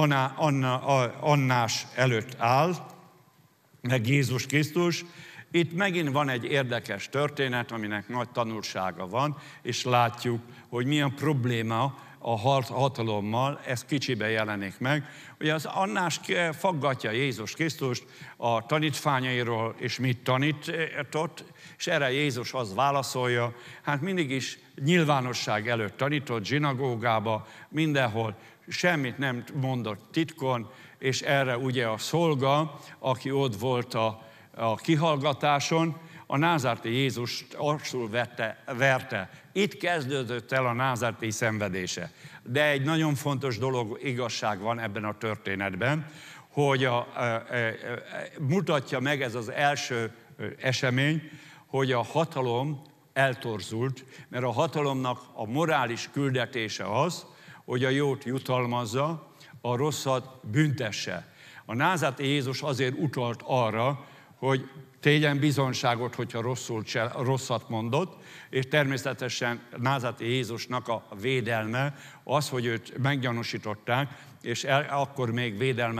Annás előtt áll, meg Jézus Krisztus. Itt megint van egy érdekes történet, aminek nagy tanulsága van, és látjuk, hogy milyen probléma a hatalommal, ez kicsibe jelenik meg. Ugye az Annás faggatja Jézus Krisztust a tanítványairól, és mit tanított, és erre Jézus az válaszolja, hát mindig is nyilvánosság előtt tanított, zsinagógába, mindenhol, semmit nem mondott titkon, és erre ugye a szolga, aki ott volt a kihallgatáson, a názáreti Jézust arcul verte. Itt kezdődött el a názáreti szenvedése. De egy nagyon fontos dolog, igazság van ebben a történetben, hogy mutatja meg ez az első esemény, hogy a hatalom eltorzult, mert a hatalomnak a morális küldetése az, hogy a jót jutalmazza, a rosszat büntesse. A názáreti Jézus azért utalt arra, hogy tegyen bizonyságot, hogyha rosszat mondott, és természetesen názáreti Jézusnak a védelme az, hogy őt meggyanúsították, és akkor még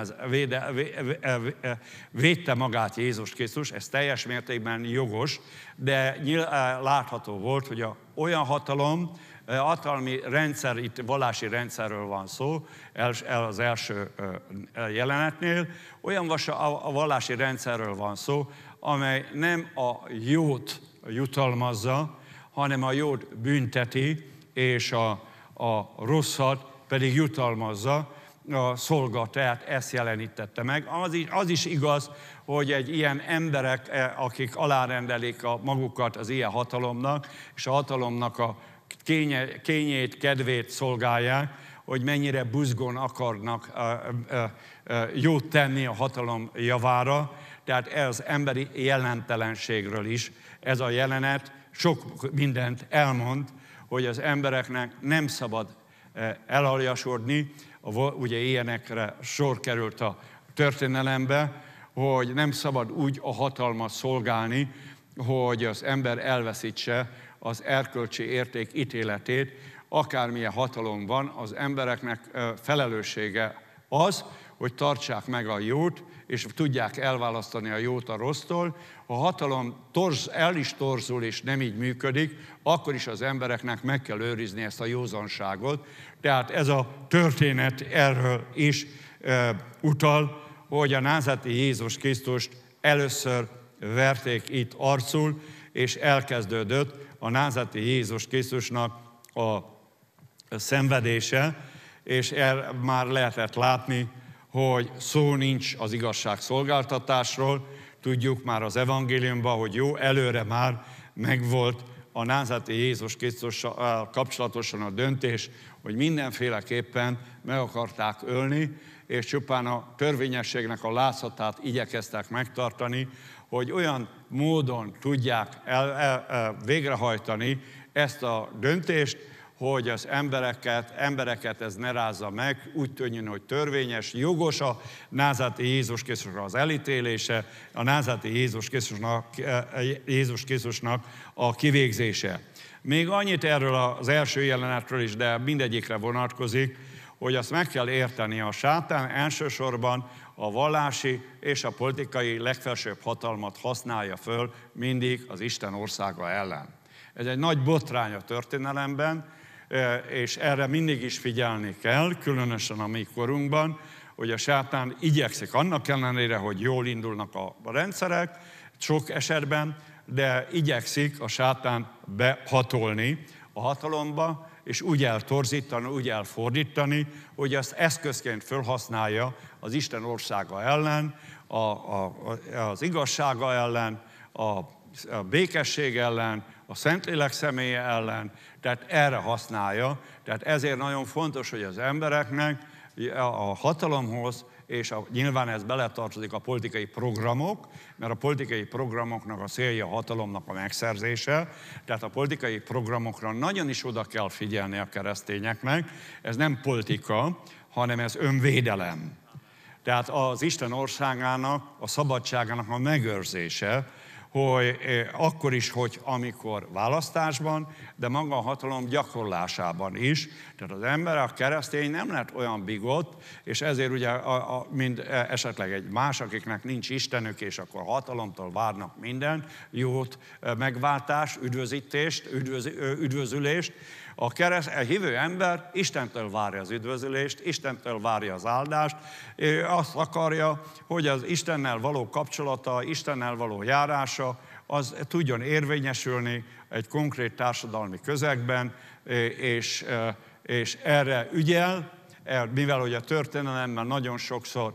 védte magát Jézus Krisztus, ez teljes mértékben jogos, de látható volt, hogy olyan hatalmi rendszer, itt vallási rendszerről van szó, az első jelenetnél, olyan a vallási rendszerről van szó, amely nem a jót jutalmazza, hanem a jót bünteti, és a rosszat pedig jutalmazza, a szolga, tehát ezt jelenítette meg. Az is igaz, hogy egy ilyen emberek, akik alárendelik magukat az ilyen hatalomnak, és a hatalomnak a kényét, kedvét szolgálják, hogy mennyire buzgón akarnak jót tenni a hatalom javára. Tehát ez az emberi jelentelenségről is. Ez a jelenet sok mindent elmond, hogy az embereknek nem szabad elaljasodni. Ugye ilyenekre sor került a történelembe, hogy nem szabad úgy a hatalmat szolgálni, hogy az ember elveszítse az erkölcsi érték ítéletét, akármilyen hatalom van, az embereknek felelőssége az, hogy tartsák meg a jót, és tudják elválasztani a jót a rossztól. Ha a hatalom el is torzul, és nem így működik, akkor is az embereknek meg kell őrizni ezt a józanságot. Tehát ez a történet erről is utal, hogy a názáreti Jézus Krisztust először verték itt arcul, és elkezdődött a názáreti Jézus Krisztusnak a szenvedése, és már lehetett látni, hogy szó nincs az igazságszolgáltatásról. Tudjuk már az evangéliumban, hogy jó, előre már megvolt a názáreti Jézus Krisztussal kapcsolatosan a döntés, hogy mindenféleképpen meg akarták ölni, és csupán a törvényességnek a látszatát igyekeztek megtartani, hogy olyan módon tudják végrehajtani ezt a döntést, hogy az embereket ez ne rázza meg, úgy tűnjön, hogy törvényes, jogos a názáreti Jézus Krisztusnak az elítélése, a názáreti Jézus Krisztusnak a kivégzése. Még annyit erről az első jelenetről is, de mindegyikre vonatkozik, hogy azt meg kell érteni, a sátán elsősorban a vallási és a politikai legfelsőbb hatalmat használja föl mindig az Isten országa ellen. Ez egy nagy botrány a történelemben, és erre mindig is figyelni kell, különösen a mi korunkban, hogy a sátán igyekszik, annak ellenére, hogy jól indulnak a rendszerek, sok esetben, de igyekszik a sátán behatolni a hatalomba, és úgy eltorzítani, úgy elfordítani, hogy azt eszközként felhasználja az Isten országa ellen, az igazsága ellen, a békesség ellen, a Szentlélek személye ellen, tehát erre használja. Tehát ezért nagyon fontos, hogy az embereknek a hatalomhoz, és nyilván ez beletartozik a politikai programok, mert a politikai programoknak a célja a hatalomnak a megszerzése, tehát a politikai programokra nagyon is oda kell figyelni a keresztényeknek. Ez nem politika, hanem ez önvédelem. Tehát az Isten országának, a szabadságának a megőrzése, hogy akkor is, hogy amikor választásban, de maga a hatalom gyakorlásában is. Tehát az ember, a keresztény nem lett olyan bigott, és ezért ugye, mint esetleg egy más, akiknek nincs Istenük, és akkor a hatalomtól várnak mindent, jót, megváltást, üdvözítést, üdvözülést. A hívő ember Istentől várja az üdvözülést, Istentől várja az áldást, azt akarja, hogy az Istennel való kapcsolata, Istennel való járása, az tudjon érvényesülni egy konkrét társadalmi közegben, és erre ügyel, mivel hogy a történelemben nagyon sokszor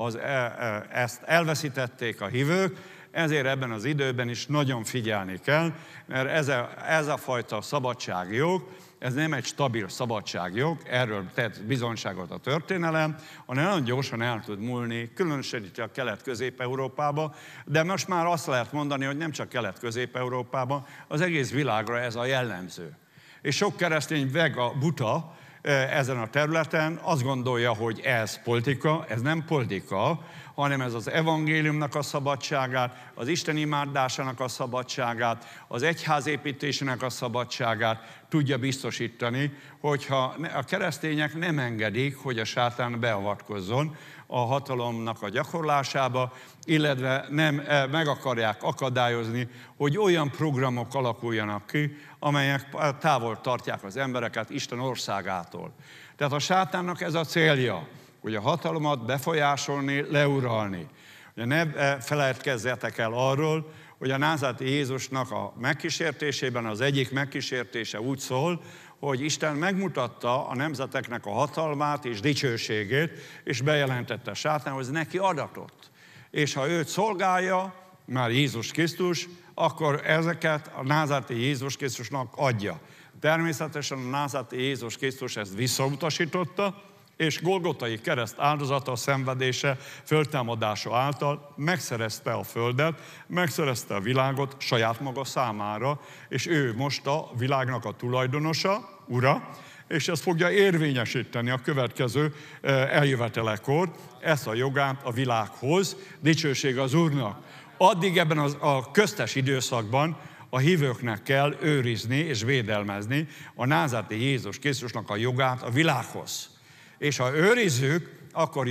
ezt elveszítették a hívők, ezért ebben az időben is nagyon figyelni kell, mert ez a fajta szabadságjog, ez nem egy stabil szabadságjog, erről tett bizonyságot a történelem, hanem nagyon gyorsan el tud múlni, különösen itt a Kelet-Közép-Európában, de most már azt lehet mondani, hogy nem csak Kelet-Közép-Európában, az egész világra ez a jellemző. És sok keresztény vega buta ezen a területen, azt gondolja, hogy ez politika, ez nem politika, hanem ez az evangéliumnak a szabadságát, az Isten imádásának a szabadságát, az egyházépítésének a szabadságát tudja biztosítani, hogyha a keresztények nem engedik, hogy a sátán beavatkozzon a hatalomnak a gyakorlásába, illetve nem meg akarják akadályozni, hogy olyan programok alakuljanak ki, amelyek távol tartják az embereket Isten országától. Tehát a sátánnak ez a célja, hogy a hatalmat befolyásolni, leuralni. Ugye ne feledkezzetek el arról, hogy a názáreti Jézusnak a megkísértésében az egyik megkísértése úgy szól, hogy Isten megmutatta a nemzeteknek a hatalmát és dicsőségét, és bejelentette a sátán, hogy neki adatott. És ha őt szolgálja, már Jézus Krisztus, akkor ezeket a názáreti Jézus Krisztusnak adja. Természetesen a názáreti Jézus Krisztus ezt visszautasította, és Golgotai kereszt áldozata, szenvedése, föltámadása által megszerezte a földet, megszerezte a világot saját maga számára, és ő most a világnak a tulajdonosa, ura, és ezt fogja érvényesíteni a következő eljövetelekor, ezt a jogát a világhoz, dicsőség az Úrnak. Addig ebben a köztes időszakban a hívőknek kell őrizni és védelmezni a názáreti Jézus Krisztusnak a jogát a világhoz. És ha őrizzük, akkor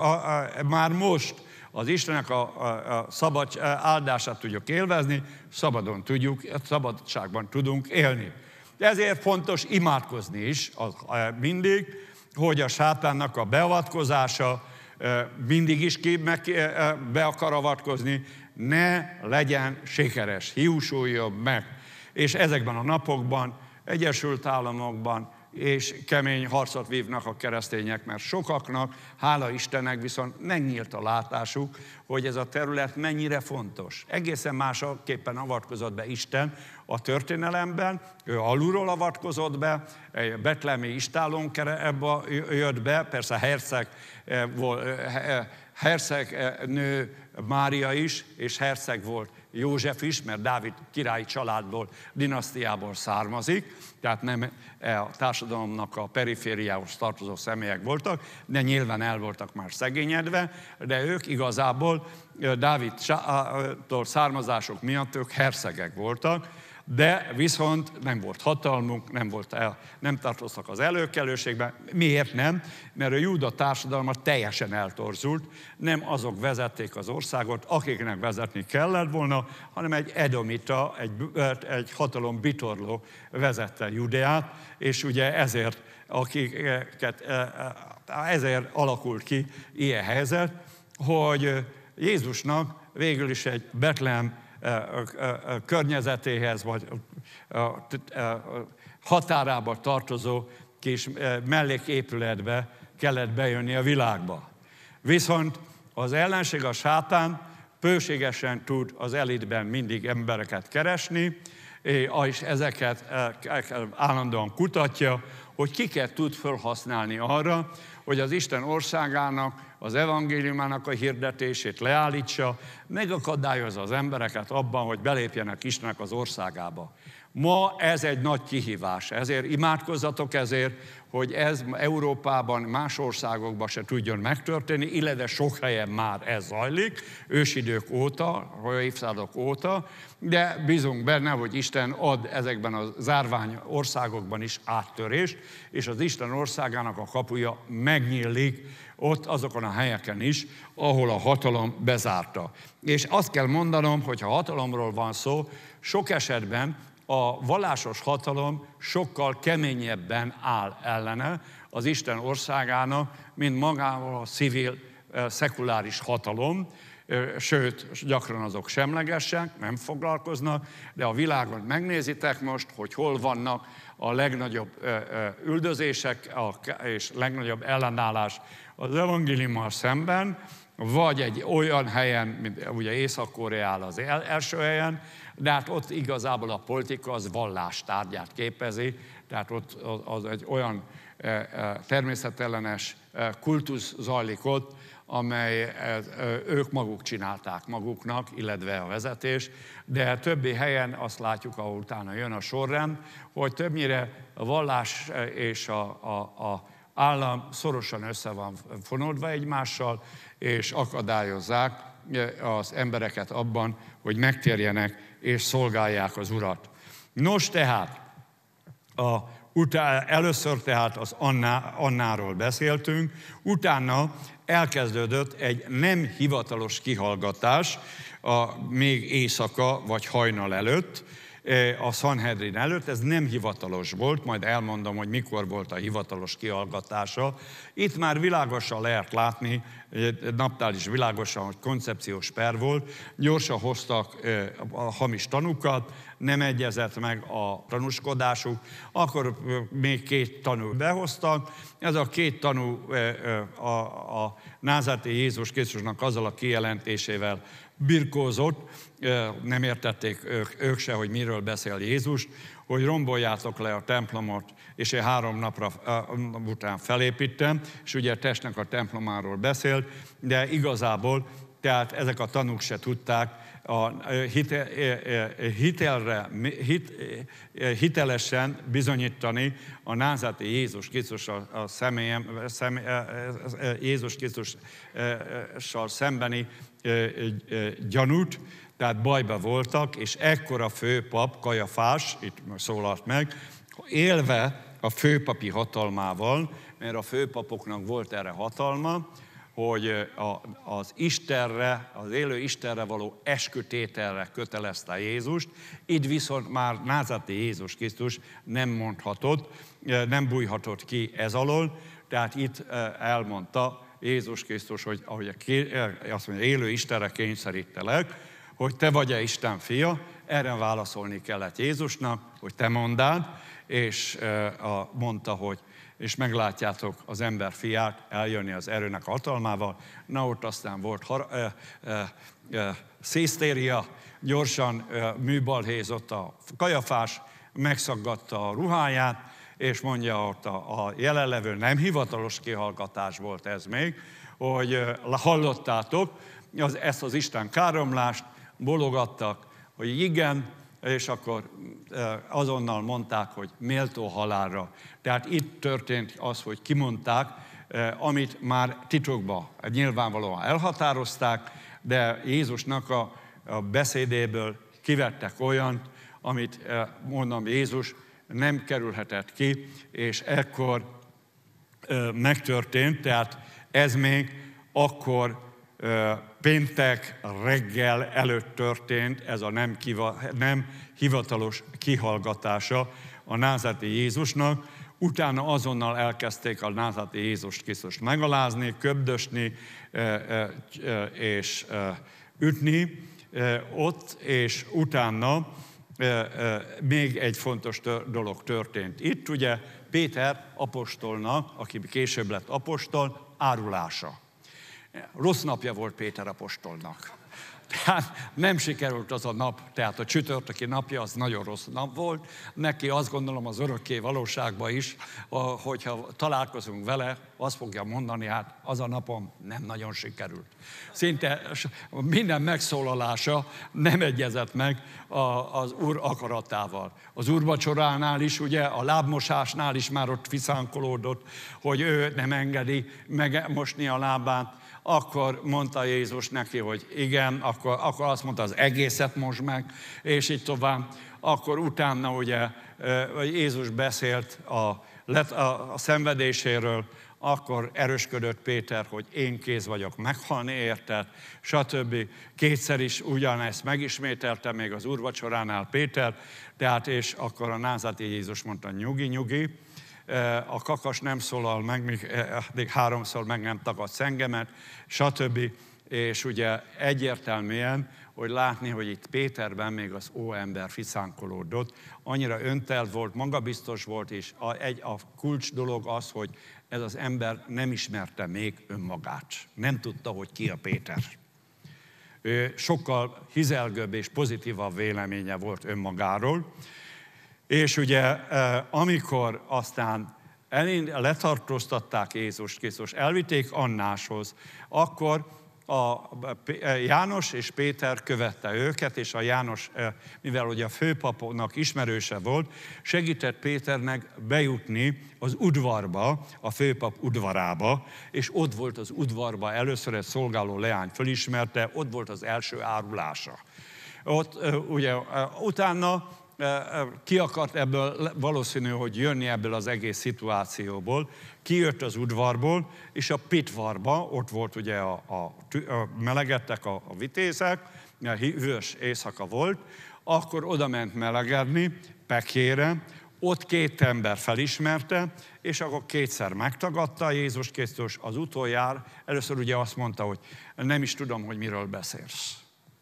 már most az Istennek a szabad áldását tudjuk élvezni, szabadságban tudunk élni. Ezért fontos imádkozni is mindig, hogy a sátánnak a beavatkozása mindig is be akar avatkozni, ne legyen sikeres, hiúsuljon meg. És ezekben a napokban, Egyesült Államokban, és kemény harcot vívnak a keresztények, mert sokaknak, hála Istennek viszont megnyílt a látásuk, hogy ez a terület mennyire fontos. Egészen másképpen avatkozott be Isten a történelemben, ő alulról avatkozott be, betlehemi istállón jött be, persze hercegnő Mária is, és herceg volt József is, mert Dávid királyi családból, dinasztiából származik, tehát nem a társadalomnak a perifériához tartozó személyek voltak, de nyilván el voltak már szegényedve, de ők igazából Dávidtól származások miatt ők hercegek voltak, de viszont nem volt hatalmunk, nem tartoztak az előkelőségben. Miért nem? Mert a Júda társadalma teljesen eltorzult, nem azok vezették az országot, akiknek vezetni kellett volna, hanem egy edomita, egy hatalom bitorló vezette Judeát, és ugye ezért alakult ki ilyen helyzet, hogy Jézusnak végül is egy Betlehem környezetéhez, vagy határába tartozó kis melléképületbe kellett bejönni a világba. Viszont az ellenség, a sátán bőségesen tud az elitben mindig embereket keresni, és ezeket állandóan kutatja, hogy kiket tud felhasználni arra, hogy az Isten országának, az evangéliumának a hirdetését leállítsa, megakadályozza az embereket abban, hogy belépjenek Istennek az országába. Ma ez egy nagy kihívás, ezért imádkozzatok ezért, hogy ez Európában, más országokban se tudjon megtörténni, illetve sok helyen már ez zajlik, ősidők óta, évszázadok óta, de bízunk benne, hogy Isten ad ezekben a zárvány országokban is áttörést, és az Isten országának a kapuja megnyílik ott azokon a helyeken is, ahol a hatalom bezárta. És azt kell mondanom, hogy ha hatalomról van szó, sok esetben a vallásos hatalom sokkal keményebben áll ellene az Isten országának, mint magával a civil, szekuláris hatalom, sőt, gyakran azok semlegesek, nem foglalkoznak, de a világon megnézitek most, hogy hol vannak a legnagyobb üldözések és legnagyobb ellenállás az evangéliummal szemben, vagy egy olyan helyen, mint ugye Észak-Koreál az első helyen, de hát ott igazából a politika az vallás tárgyát képezi, tehát ott az egy olyan természetellenes kultusz zajlik ott, amely ők maguk csinálták maguknak, illetve a vezetés, de többi helyen azt látjuk, ahol utána jön a sorrend, hogy többnyire a vallás és a állam szorosan össze van fonódva egymással, és akadályozzák az embereket abban, hogy megtérjenek és szolgálják az Urat. Nos tehát, először tehát az Annáról beszéltünk, utána elkezdődött egy nem hivatalos kihallgatás még éjszaka vagy hajnal előtt, a Sanhedrin előtt, ez nem hivatalos volt, majd elmondom, hogy mikor volt a hivatalos kihallgatása. Itt már világosan lehet látni, naptál is világosan, hogy koncepciós per volt, gyorsan hoztak a hamis tanúkat, nem egyezett meg a tanúskodásuk, akkor még 2 tanú behoztak. Ez a 2 tanú a názáreti Jézus Krisztusnak azzal a kijelentésével birkózott, nem értették ők se, hogy miről beszél Jézus, hogy romboljátok le a templomot, és én 3 napra után felépítem, és ugye a testnek a templomáról beszélt, de igazából, tehát ezek a tanúk se tudták hitelesen bizonyítani a názáreti Jézus Krisztus Jézus Krisztussal szembeni gyanút, tehát bajba voltak, és ekkor a főpap, Kajafás, itt szólalt meg, élve a főpapi hatalmával, mert a főpapoknak volt erre hatalma, hogy az Istenre, az élő Istenre való eskütételre kötelezte Jézust, itt viszont már názáreti Jézus Krisztus nem mondhatott, nem bújhatott ki ez alól, tehát itt elmondta Jézus Krisztus, hogy ahogy azt mondja, élő Istenre kényszerítelek, hogy te vagy-e Isten fia, erre válaszolni kellett Jézusnak, hogy te mondád, és mondta, hogy és meglátjátok az ember fiát eljönni az erőnek hatalmával. Na ott aztán volt szisztéria, gyorsan műbalhézott a Kajafás, megszaggatta a ruháját, és mondja ott a jelenlevő, nem hivatalos kihallgatás volt ez még, hogy hallottátok ezt az Isten káromlást, bologattak, hogy igen, és akkor azonnal mondták, hogy méltó halálra. Tehát itt történt az, hogy kimondták, amit már titokban nyilvánvalóan elhatározták, de Jézusnak a beszédéből kivettek olyant, amit mondom, Jézus nem kerülhetett ki, és ekkor megtörtént, tehát ez még akkor péntek reggel előtt történt, ez a nem hivatalos kihallgatása a názáreti Jézusnak. Utána azonnal elkezdték a názáreti Jézus Krisztust megalázni, köbdösni és ütni ott, és utána még egy fontos dolog történt. Itt ugye Péter apostolnak, aki később lett apostol, árulása. Rossz napja volt Péter apostolnak. Tehát nem sikerült az a nap, tehát a csütörtöki napja az nagyon rossz nap volt. Neki azt gondolom az örökké valóságban is, hogyha találkozunk vele, azt fogja mondani, hát az a napom nem nagyon sikerült. Szinte minden megszólalása nem egyezett meg az Úr akaratával. Az úrvacsoránál is, ugye, a lábmosásnál is már ott viszánkolódott, hogy ő nem engedi megmosni a lábát. Akkor mondta Jézus neki, hogy igen, akkor azt mondta, az egészet mosd meg, és így tovább. Akkor utána ugye Jézus beszélt a szenvedéséről, akkor erősködött Péter, hogy én kész vagyok meghalni érted, stb. Kétszer is ugyanezt megismételte még az úrvacsoránál Péter, tehát és akkor a názáreti Jézus mondta, nyugi, a kakas nem szólal meg, még háromszor meg nem tagadsz engemet, stb. És ugye egyértelműen, hogy látni, hogy itt Péterben még az óember fiszánkolódott, annyira öntelt volt, magabiztos volt, és a kulcs dolog az, hogy ez az ember nem ismerte még önmagát. Nem tudta, hogy ki a Péter. Ő sokkal hizelgőbb és pozitívabb véleménye volt önmagáról, és ugye amikor aztán letartóztatták Jézus Krisztus, elvitték Annáshoz, akkor János és Péter követte őket, és a János, mivel ugye a főpapnak ismerőse volt, segített Péternek bejutni az udvarba, a főpap udvarába, és ott volt az udvarba, először egy szolgáló leány fölismerte, ott volt az első árulása. Ott ugye utána ki akart ebből, valószínű, hogy jönni ebből az egész szituációból, kijött az udvarból, és a pitvarba, ott volt ugye melegedtek a vitézek, hűvös éjszaka volt, akkor oda ment melegedni, pekére, ott két ember felismerte, és akkor kétszer megtagadta Jézus Krisztus az utoljára, először ugye azt mondta, hogy nem is tudom, hogy miről beszélsz.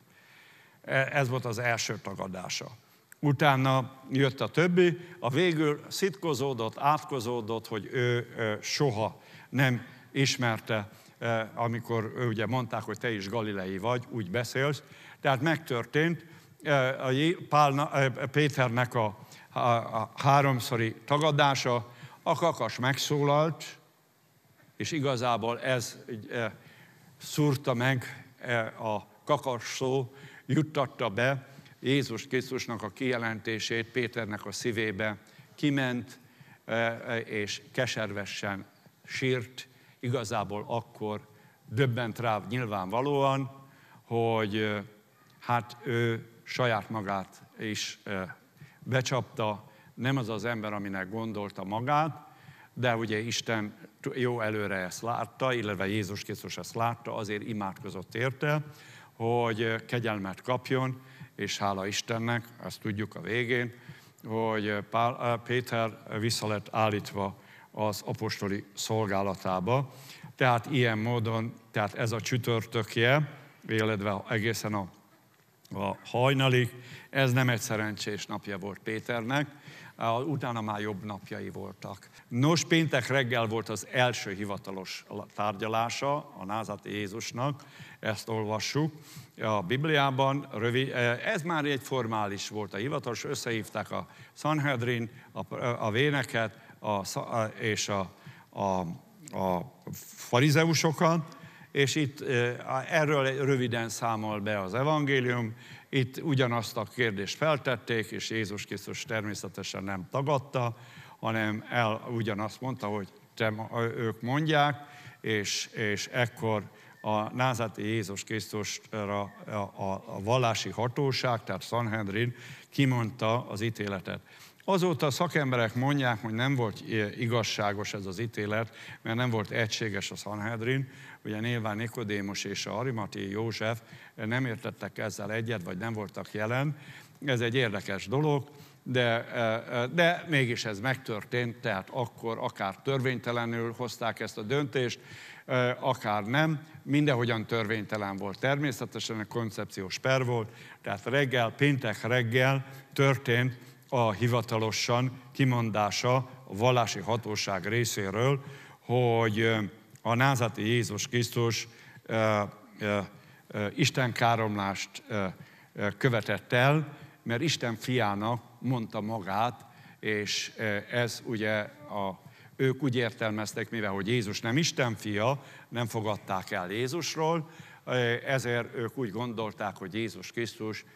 Ez volt az első tagadása. Utána jött a többi, a végül szitkozódott, átkozódott, hogy ő soha nem ismerte, amikor ugye mondták, hogy te is galilei vagy, úgy beszélsz. Tehát megtörtént Péternek a háromszori tagadása, a kakas megszólalt, és igazából ez szúrta meg a kakas szó, juttatta be Jézus Krisztusnak a kijelentését Péternek a szívébe, kiment és keservesen sírt, igazából akkor döbbent rá nyilvánvalóan, hogy hát ő saját magát is becsapta, nem az az ember, aminek gondolta magát, de ugye Isten jó előre ezt látta, illetve Jézus Krisztus ezt látta, azért imádkozott érte, hogy kegyelmet kapjon, és hála Istennek, ezt tudjuk a végén, hogy Péter vissza lett állítva az apostoli szolgálatába. Tehát ilyen módon, tehát ez a csütörtökje, illetve egészen a hajnalig, ez nem egy szerencsés napja volt Péternek, utána már jobb napjai voltak. Nos, péntek reggel volt az első hivatalos tárgyalása a názáreti Jézusnak, ezt olvassuk a Bibliában, ez már egy formális volt a hivatalos, összehívták a Sanhedrin, a véneket és a farizeusokat, és itt erről röviden számol be az evangélium, itt ugyanazt a kérdést feltették, és Jézus Krisztus természetesen nem tagadta, hanem ugyanazt mondta, hogy ők mondják, és ekkor a názáreti Jézus Krisztusra a vallási hatóság, tehát Sanhedrin kimondta az ítéletet. Azóta a szakemberek mondják, hogy nem volt igazságos ez az ítélet, mert nem volt egységes a Sanhedrin. Ugye nyilván Nikodémus és a Arimathei József nem értettek ezzel egyet, vagy nem voltak jelen. Ez egy érdekes dolog, de mégis ez megtörtént, tehát akkor akár törvénytelenül hozták ezt a döntést, akár nem, mindenhogyan törvénytelen volt. Természetesen a koncepciós per volt, tehát péntek reggel történt a hivatalosan kimondása a vallási hatóság részéről, hogy a názáreti Jézus Krisztus Isten káromlást követett el, mert Isten fiának mondta magát, és ez ugye ők úgy értelmezték, mivel hogy Jézus nem Isten fia, nem fogadták el Jézusról, ezért ők úgy gondolták, hogy Jézus Krisztus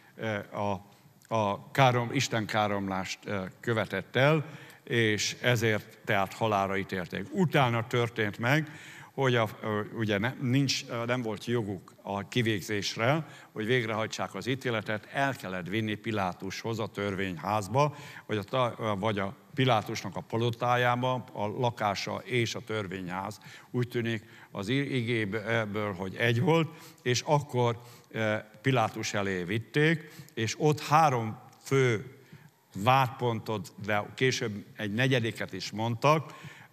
Isten káromlást követett el, és ezért tehát halálra ítélték. Utána történt meg, hogy ugye nem volt joguk a kivégzésre, hogy végrehajtsák az ítéletet, el kellett vinni Pilátushoz a törvényházba, vagy a Pilátusnak a palotájába, a lakása és a törvényház. Úgy tűnik az igéből, hogy egy volt, és akkor Pilátus elé vitték, és ott 3 fő vádpontot, de később egy negyediket is mondtak,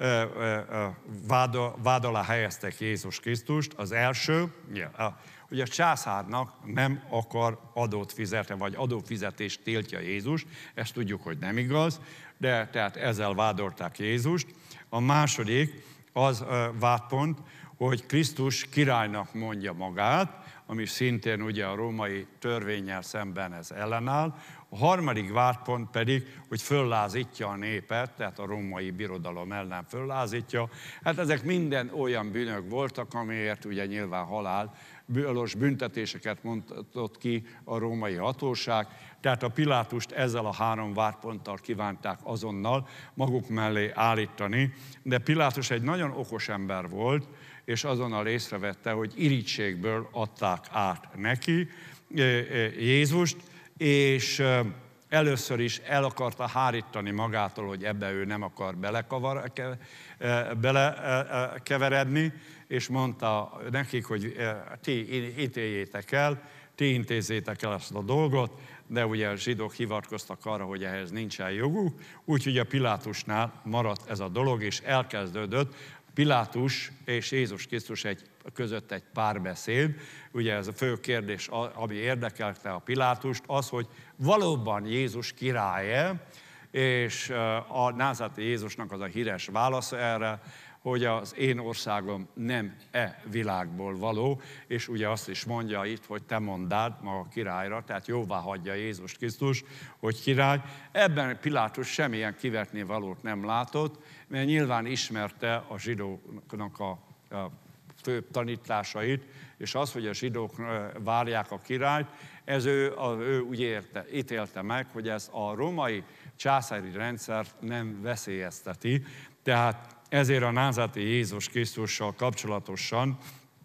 vád alá helyeztek Jézus Krisztust. Az első, hogy a császárnak nem akar adót fizetni, vagy adófizetést tiltja Jézus, ezt tudjuk, hogy nem igaz, de tehát ezzel vádolták Jézust. A második az vádpont, hogy Krisztus királynak mondja magát, ami szintén ugye a római törvénnyel szemben ez ellenáll. A harmadik vádpont pedig, hogy föllázítja a népet, tehát a római birodalom ellen föllázítja. Hát ezek minden olyan bűnök voltak, amiért ugye nyilván halálos büntetéseket mondott ki a római hatóság. Tehát a Pilátust ezzel a 3 vádponttal kívánták azonnal maguk mellé állítani, de Pilátus egy nagyon okos ember volt, és azonnal észrevette, hogy irítségből adták át neki Jézust, és először is el akarta hárítani magától, hogy ebbe ő nem akar belekeveredni, és mondta nekik, hogy ti ítéljétek el, ti intézzétek el ezt a dolgot, de ugye a zsidók hivatkoztak arra, hogy ehhez nincsen joguk, úgyhogy a Pilátusnál maradt ez a dolog, és elkezdődött Pilátus és Jézus Krisztus között egy párbeszéd. Ugye ez a fő kérdés, ami érdekelte a Pilátust, az, hogy valóban Jézus király-e, és a názáreti Jézusnak az a híres válasza erre, hogy az én országom nem világból való, és ugye azt is mondja itt, hogy te mondád maga királyra, tehát jóvá hagyja Jézus Krisztus, hogy király. Ebben Pilátus semmilyen kivetni valót nem látott, mert nyilván ismerte a zsidóknak a fő tanításait, és az, hogy a zsidók várják a királyt, ez ő úgy ítélte meg, hogy ez a római császári rendszert nem veszélyezteti, tehát ezért a názáreti Jézus Krisztussal kapcsolatosan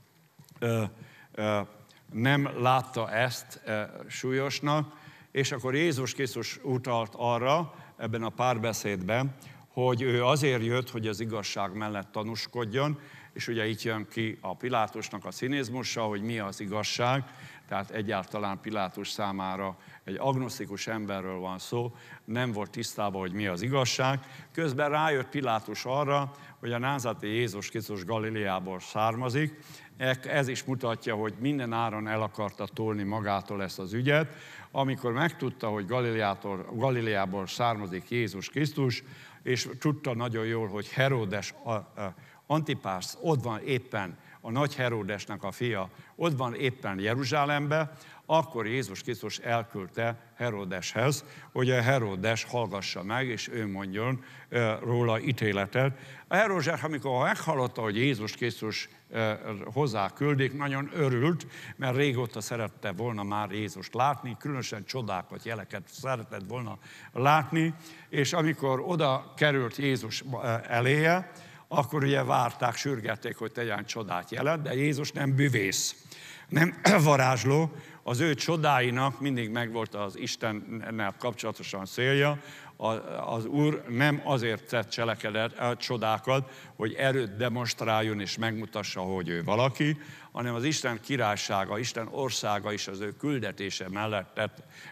nem látta ezt súlyosnak, és akkor Jézus Krisztus utalt arra ebben a párbeszédben, hogy ő azért jött, hogy az igazság mellett tanúskodjon, és ugye itt jön ki a Pilátusnak a cinizmusa, hogy mi az igazság, tehát egyáltalán Pilátus számára egy agnosztikus emberről van szó, nem volt tisztában, hogy mi az igazság. Közben rájött Pilátus arra, hogy a názáreti Jézus Krisztus Galileából származik. Ez is mutatja, hogy minden áron el akarta tolni magától ezt az ügyet. Amikor megtudta, hogy Galileából származik Jézus Krisztus, és tudta nagyon jól, hogy Heródes Antipász ott van éppen, a nagy Heródesnek a fia, ott van éppen Jeruzsálembe, akkor Jézus Krisztus elküldte Heródeshez, hogy a Heródes hallgassa meg, és ő mondjon róla ítéletet. A Heródes, amikor meghallotta, hogy Jézus Krisztus hozzá küldik, nagyon örült, mert régóta szerette volna már Jézust látni, különösen csodákat, jeleket szeretett volna látni, és amikor oda került Jézus eléje, akkor ugye várták, sürgették, hogy tegyen csodát jelent, de Jézus nem büvész, nem varázsló. Az ő csodáinak mindig megvolt az Istennel kapcsolatosan célja. Az Úr nem azért tett cselekedet, csodákat, hogy erőt demonstráljon és megmutassa, hogy ő valaki, hanem az Isten királysága, Isten országa is az ő küldetése mellett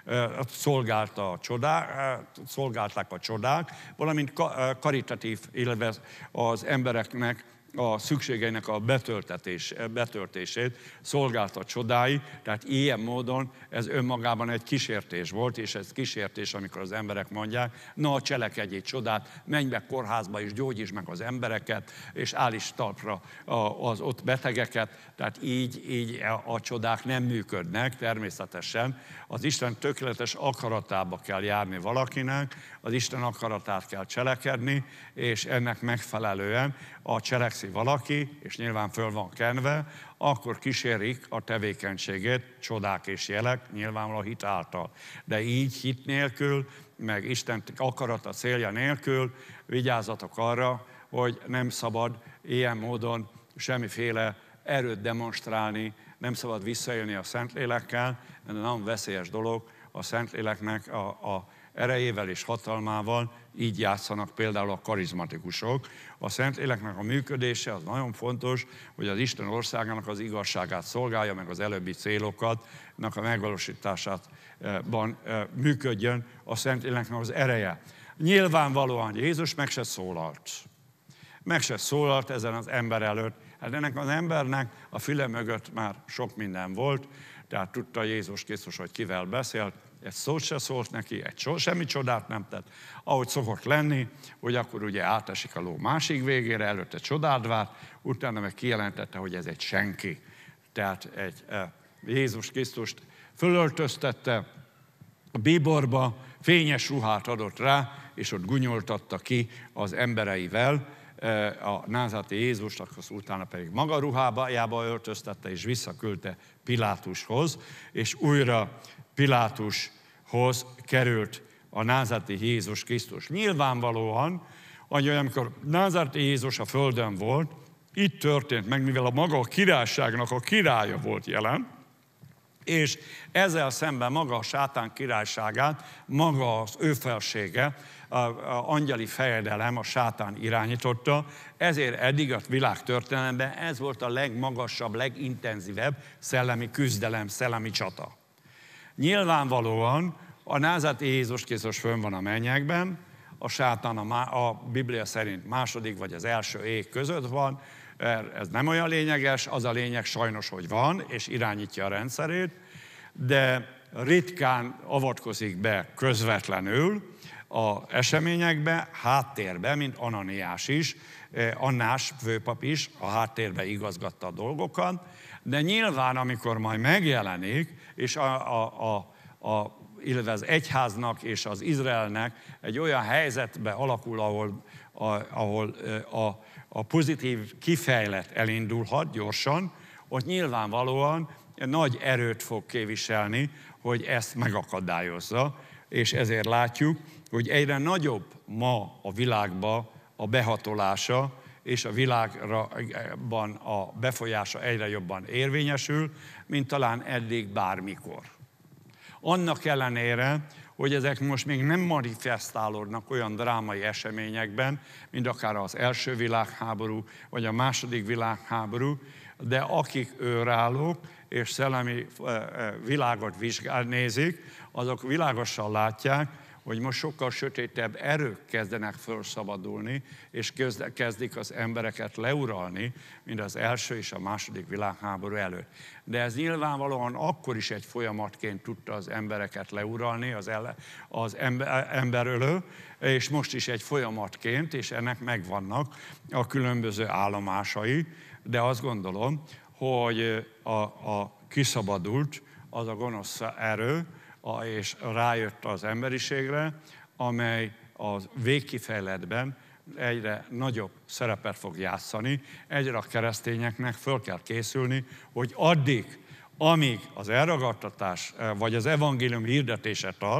szolgálták a csodák, valamint karitatív, illetve az embereknek a szükségeinek a betöltését szolgálta csodái, tehát ilyen módon ez önmagában egy kísértés volt, és ez kísértés, amikor az emberek mondják, na cselekedj egy csodát, menj be kórházba és gyógyítsd meg az embereket, és állítsd talpra az ott betegeket, tehát így a csodák nem működnek természetesen. Az Isten tökéletes akaratába kell járni valakinek, az Isten akaratát kell cselekedni, és ennek megfelelően cselekszi valaki, és nyilván föl van kenve, akkor kísérik a tevékenységét csodák és jelek, nyilvánvalóan hit által. De így hit nélkül, meg Isten akarata célja nélkül vigyázzatok arra, hogy nem szabad ilyen módon semmiféle erőt demonstrálni, nem szabad visszaélni a Szentlélekkel, de nagyon veszélyes dolog a Szentléleknek a erejével és hatalmával, így játszanak például a karizmatikusok. A Szentléleknek a működése az nagyon fontos, hogy az Isten országának az igazságát szolgálja, meg az előbbi célokatnak a megvalósításában működjön a Szentléleknek az ereje. Nyilvánvalóan Jézus meg se szólalt. Meg se szólalt ezen az ember előtt. Hát ennek az embernek a füle mögött már sok minden volt, tehát tudta Jézus Krisztus, hogy kivel beszélt, egy szót se szólt neki, semmi csodát nem tett. Ahogy szokott lenni, hogy akkor ugye átesik a ló másik végére, előtte csodát várt, utána meg kijelentette, hogy ez egy senki. Tehát Jézus Krisztust fölöltöztette a bíborba, fényes ruhát adott rá, és ott gunyoltatta ki az embereivel a názáreti Jézust, akkor utána pedig maga ruhájába öltöztette, és visszaküldte Pilátushoz, és újra Pilátushoz került a názáreti Jézus Krisztus. Nyilvánvalóan, amikor názáreti Jézus a földön volt, itt történt meg, mivel a maga a királyságnak a királya volt jelen, és ezzel szemben maga a sátán királyságát, maga az ő felsége, az angyali fejedelem, a sátán irányította, ezért eddig a világ történelemben ez volt a legmagasabb, legintenzívebb szellemi küzdelem, szellemi csata. Nyilvánvalóan a názáreti Jézus Krisztus fönn van a mennyekben, a sátán a Biblia szerint második vagy az első ég között van, ez nem olyan lényeges, az a lényeg sajnos, hogy van, és irányítja a rendszerét, de ritkán avatkozik be közvetlenül az eseményekbe, háttérbe, mint Ananiás is, Annás főpap is a háttérbe igazgatta a dolgokat, de nyilván, amikor majd megjelenik, és illetve az egyháznak és az Izraelnek egy olyan helyzetbe alakul, ahol a pozitív kifejlet elindulhat gyorsan, ott nyilvánvalóan nagy erőt fog képviselni, hogy ezt megakadályozza, és ezért látjuk, hogy egyre nagyobb ma a világban a behatolása, és a világban a befolyása egyre jobban érvényesül, mint talán eddig bármikor. Annak ellenére, hogy ezek most még nem manifestálódnak olyan drámai eseményekben, mint akár az első világháború, vagy a második világháború, de akik őrállók és szellemi világot nézik, azok világosan látják, hogy most sokkal sötétebb erők kezdenek felszabadulni, és kezdik az embereket leuralni, mint az első és a második világháború előtt. De ez nyilvánvalóan akkor is egy folyamatként tudta az embereket leuralni, az emberölő, és most is egy folyamatként, és ennek megvannak a különböző állomásai, de azt gondolom, hogy a kiszabadult az a gonosz erő, és rájött az emberiségre, amely a végkifejletben egyre nagyobb szerepet fog játszani. Egyre a keresztényeknek föl kell készülni, hogy addig, amíg az elragadtatás vagy az evangélium hirdetése tart,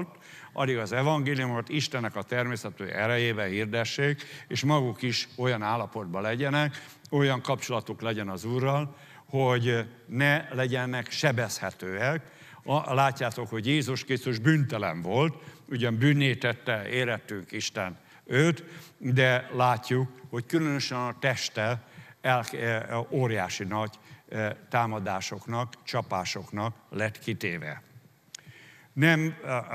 addig az evangéliumot Istennek a természetű erejével hirdessék, és maguk is olyan állapotban legyenek, olyan kapcsolatuk legyen az Úrral, hogy ne legyenek sebezhetőek. Látjátok, hogy Jézus Krisztus bűntelen volt, ugyan bűnné tette, érettünk Isten őt, de látjuk, hogy különösen a teste óriási nagy támadásoknak, csapásoknak lett kitéve. Nem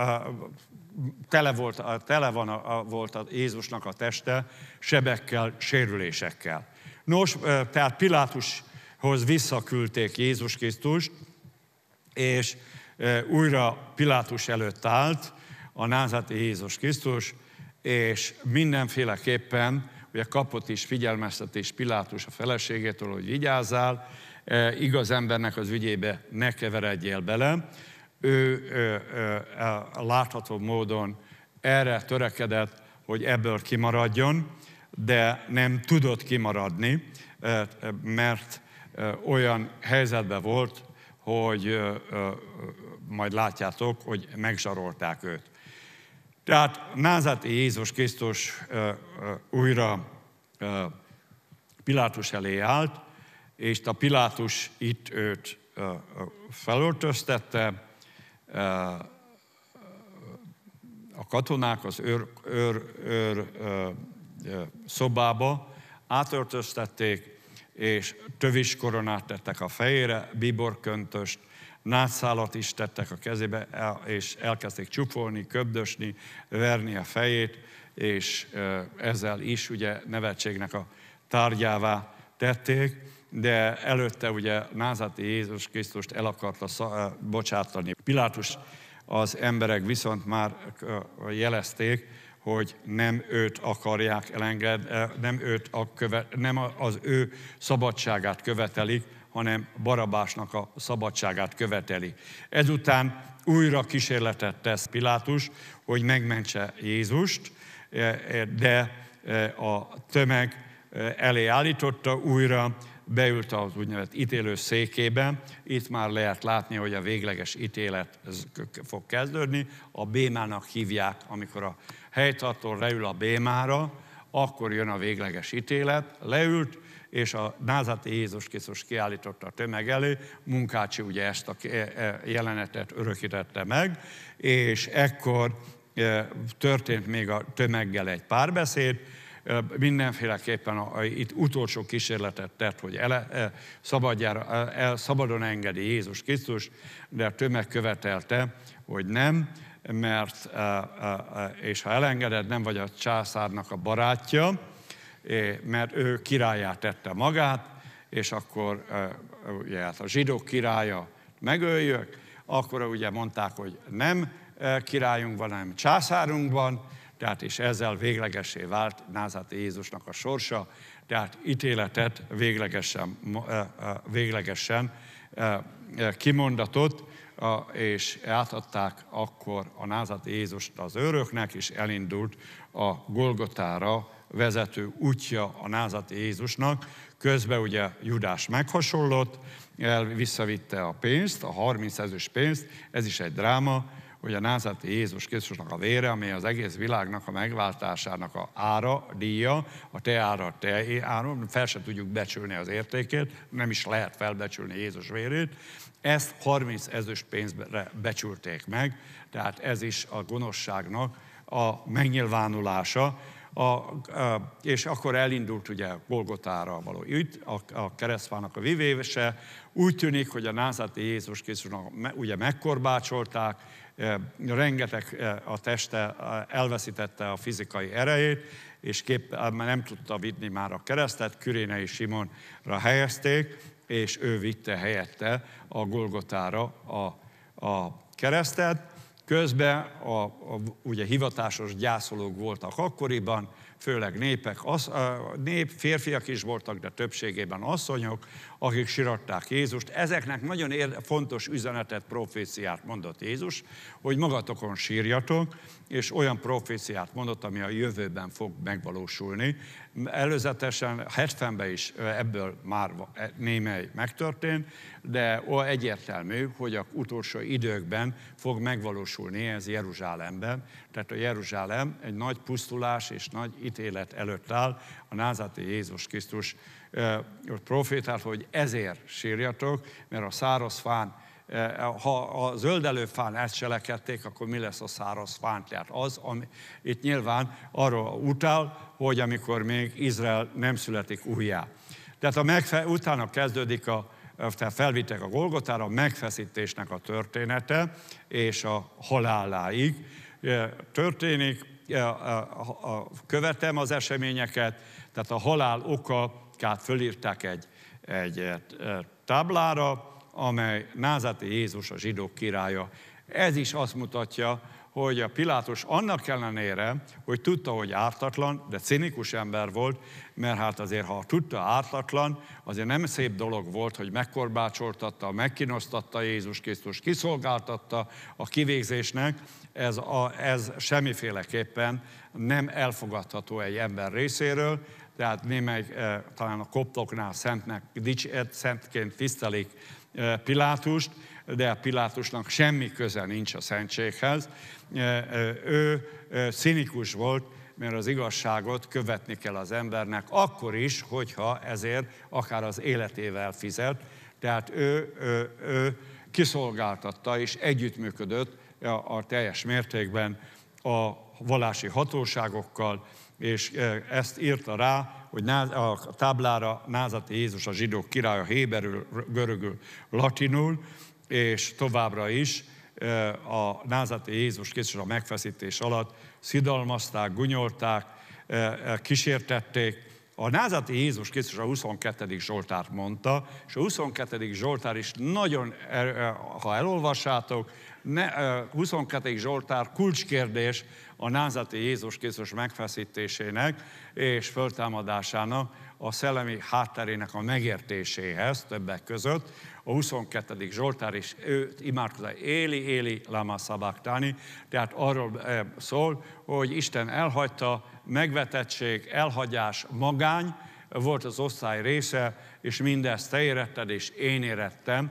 volt a Jézusnak a teste sebekkel, sérülésekkel. Nos, tehát Pilátushoz visszaküldték Jézus Krisztust, és újra Pilátus előtt állt a názáreti Jézus Krisztus, és mindenféleképpen ugye kapott is figyelmeztetés Pilátus a feleségétől, hogy vigyázzál, igaz embernek az ügyébe ne keveredjél bele. Ő látható módon erre törekedett, hogy ebből kimaradjon, de nem tudott kimaradni, mert olyan helyzetben volt, hogy majd látjátok, hogy megzsarolták őt. Tehát názáreti Jézus Krisztus újra Pilátus elé állt, és a Pilátus itt őt felöltöztette, a katonák az őr szobába átöltöztették, és tövis koronát tettek a fejére, bíborköntöst, nátszálat is tettek a kezébe, és elkezdték csupolni, köbdösni, verni a fejét, és ezzel is ugye nevetségnek a tárgyává tették, de előtte ugye názáreti Jézus Krisztust el akarta bocsátani. Pilátus, az emberek viszont már jelezték, hogy nem őt akarják elengedni, nem az ő szabadságát követelik, hanem Barabásnak a szabadságát követeli. Ezután újra kísérletet tesz Pilátus, hogy megmentse Jézust, de a tömeg elé állította újra, beült az úgynevezett ítélő székébe. Itt már lehet látni, hogy a végleges ítélet fog kezdődni. A bémának hívják, amikor a helytartó leül a bémára, akkor jön a végleges ítélet. Leült, és a názáreti Jézus Krisztus kiállította a tömeg elé, Munkácsi ugye ezt a jelenetet örökítette meg, és ekkor történt még a tömeggel egy párbeszéd, mindenféleképpen itt utolsó kísérletet tett, hogy szabadon engedi Jézus Krisztus, de a tömeg követelte, hogy nem, mert és ha elengeded, nem vagy a császárnak a barátja, mert ő királlyá tette magát, és akkor ugye, hát a zsidók királya megöljük, akkor ugye mondták, hogy nem királyunk van, hanem császárunk van, tehát és ezzel véglegessé vált názáreti Jézusnak a sorsa, tehát ítéletet véglegesen kimondatott, és átadták akkor a názáreti Jézust az őröknek, és elindult a Golgotára vezető útja a názáreti Jézusnak. Közben ugye Judás meghasonlott, visszavitte a pénzt, a 30 ezüst pénzt, ez is egy dráma, hogy a názáreti Jézus Krisztusnak a vére, ami az egész világnak a megváltásának a ára, díja, a te ára, te ára, fel sem tudjuk becsülni az értékét, nem is lehet felbecsülni Jézus vérét, ezt 30 ezüst pénzre becsülték meg, tehát ez is a gonoszságnak a megnyilvánulása, és akkor elindult ugye Golgotára való ügy, a keresztfának a vivése. Úgy tűnik, hogy a názáreti Jézus Krisztusnak ugye megkorbácsolták, rengeteg a teste elveszítette a fizikai erejét, és nem tudta vinni már a keresztet, Kürénei Simonra helyezték, és ő vitte helyette a Golgotára a keresztet. Közben ugye hivatásos gyászolók voltak akkoriban, főleg nép, férfiak is voltak, de többségében asszonyok, akik siratták Jézust. Ezeknek nagyon fontos üzenetet, proféciát mondott Jézus, hogy magatokon sírjatok, és olyan proféciát mondott, ami a jövőben fog megvalósulni. Előzetesen 70-ben is ebből már némely megtörtént, de egyértelmű, hogy a utolsó időkben fog megvalósulni ez Jeruzsálemben. Tehát a Jeruzsálem egy nagy pusztulás és nagy ítélet előtt áll. A názáreti Jézus Krisztus profétált, hogy ezért sírjatok, mert a száraz fán, ha a zöldelő fán ezt cselekedték, akkor mi lesz a száraz fán? Tehát az, ami itt nyilván arról utal, hogy amikor még Izrael nem születik újjá. Tehát utána kezdődik tehát felvittek a Golgotára, a megfeszítésnek a története, és a haláláig történik. Követem az eseményeket, tehát a halál okát fölírták egy táblára, amely názáreti Jézus a zsidók királya. Ez is azt mutatja, hogy a Pilátus annak ellenére, hogy tudta, hogy ártatlan, de cinikus ember volt, mert hát azért, ha tudta ártatlan, azért nem szép dolog volt, hogy megkorbácsoltatta, megkínoztatta Jézus Krisztus, kiszolgáltatta a kivégzésnek. Ez semmiféleképpen nem elfogadható egy ember részéről, tehát némely talán a koptoknál szentként tisztelik Pilátust, de Pilátusnak semmi köze nincs a szentséghez. Ő cinikus volt, mert az igazságot követni kell az embernek, akkor is, hogyha ezért akár az életével fizet. Tehát ő kiszolgáltatta és együttműködött a teljes mértékben a vallási hatóságokkal, és ezt írta rá, hogy a táblára názáreti Jézus a zsidók királya héberül, görögül, latinul, és továbbra is a názáreti Jézus Krisztus a megfeszítés alatt szidalmazták, gunyolták, kísértették. A názáreti Jézus Krisztus a 22. Zsoltárt mondta, és a 22. Zsoltár is nagyon, ha elolvassátok, 22. Zsoltár kulcskérdés a názáreti Jézus Krisztus megfeszítésének és föltámadásának a szellemi hátterének a megértéséhez többek között. A 22. Zsoltár is őt imádkozza, Éli, Éli, lama sabachthani, tehát arról szól, hogy Isten elhagyta, megvetettség, elhagyás, magány volt az osztály része, és mindezt te éretted, és én érettem,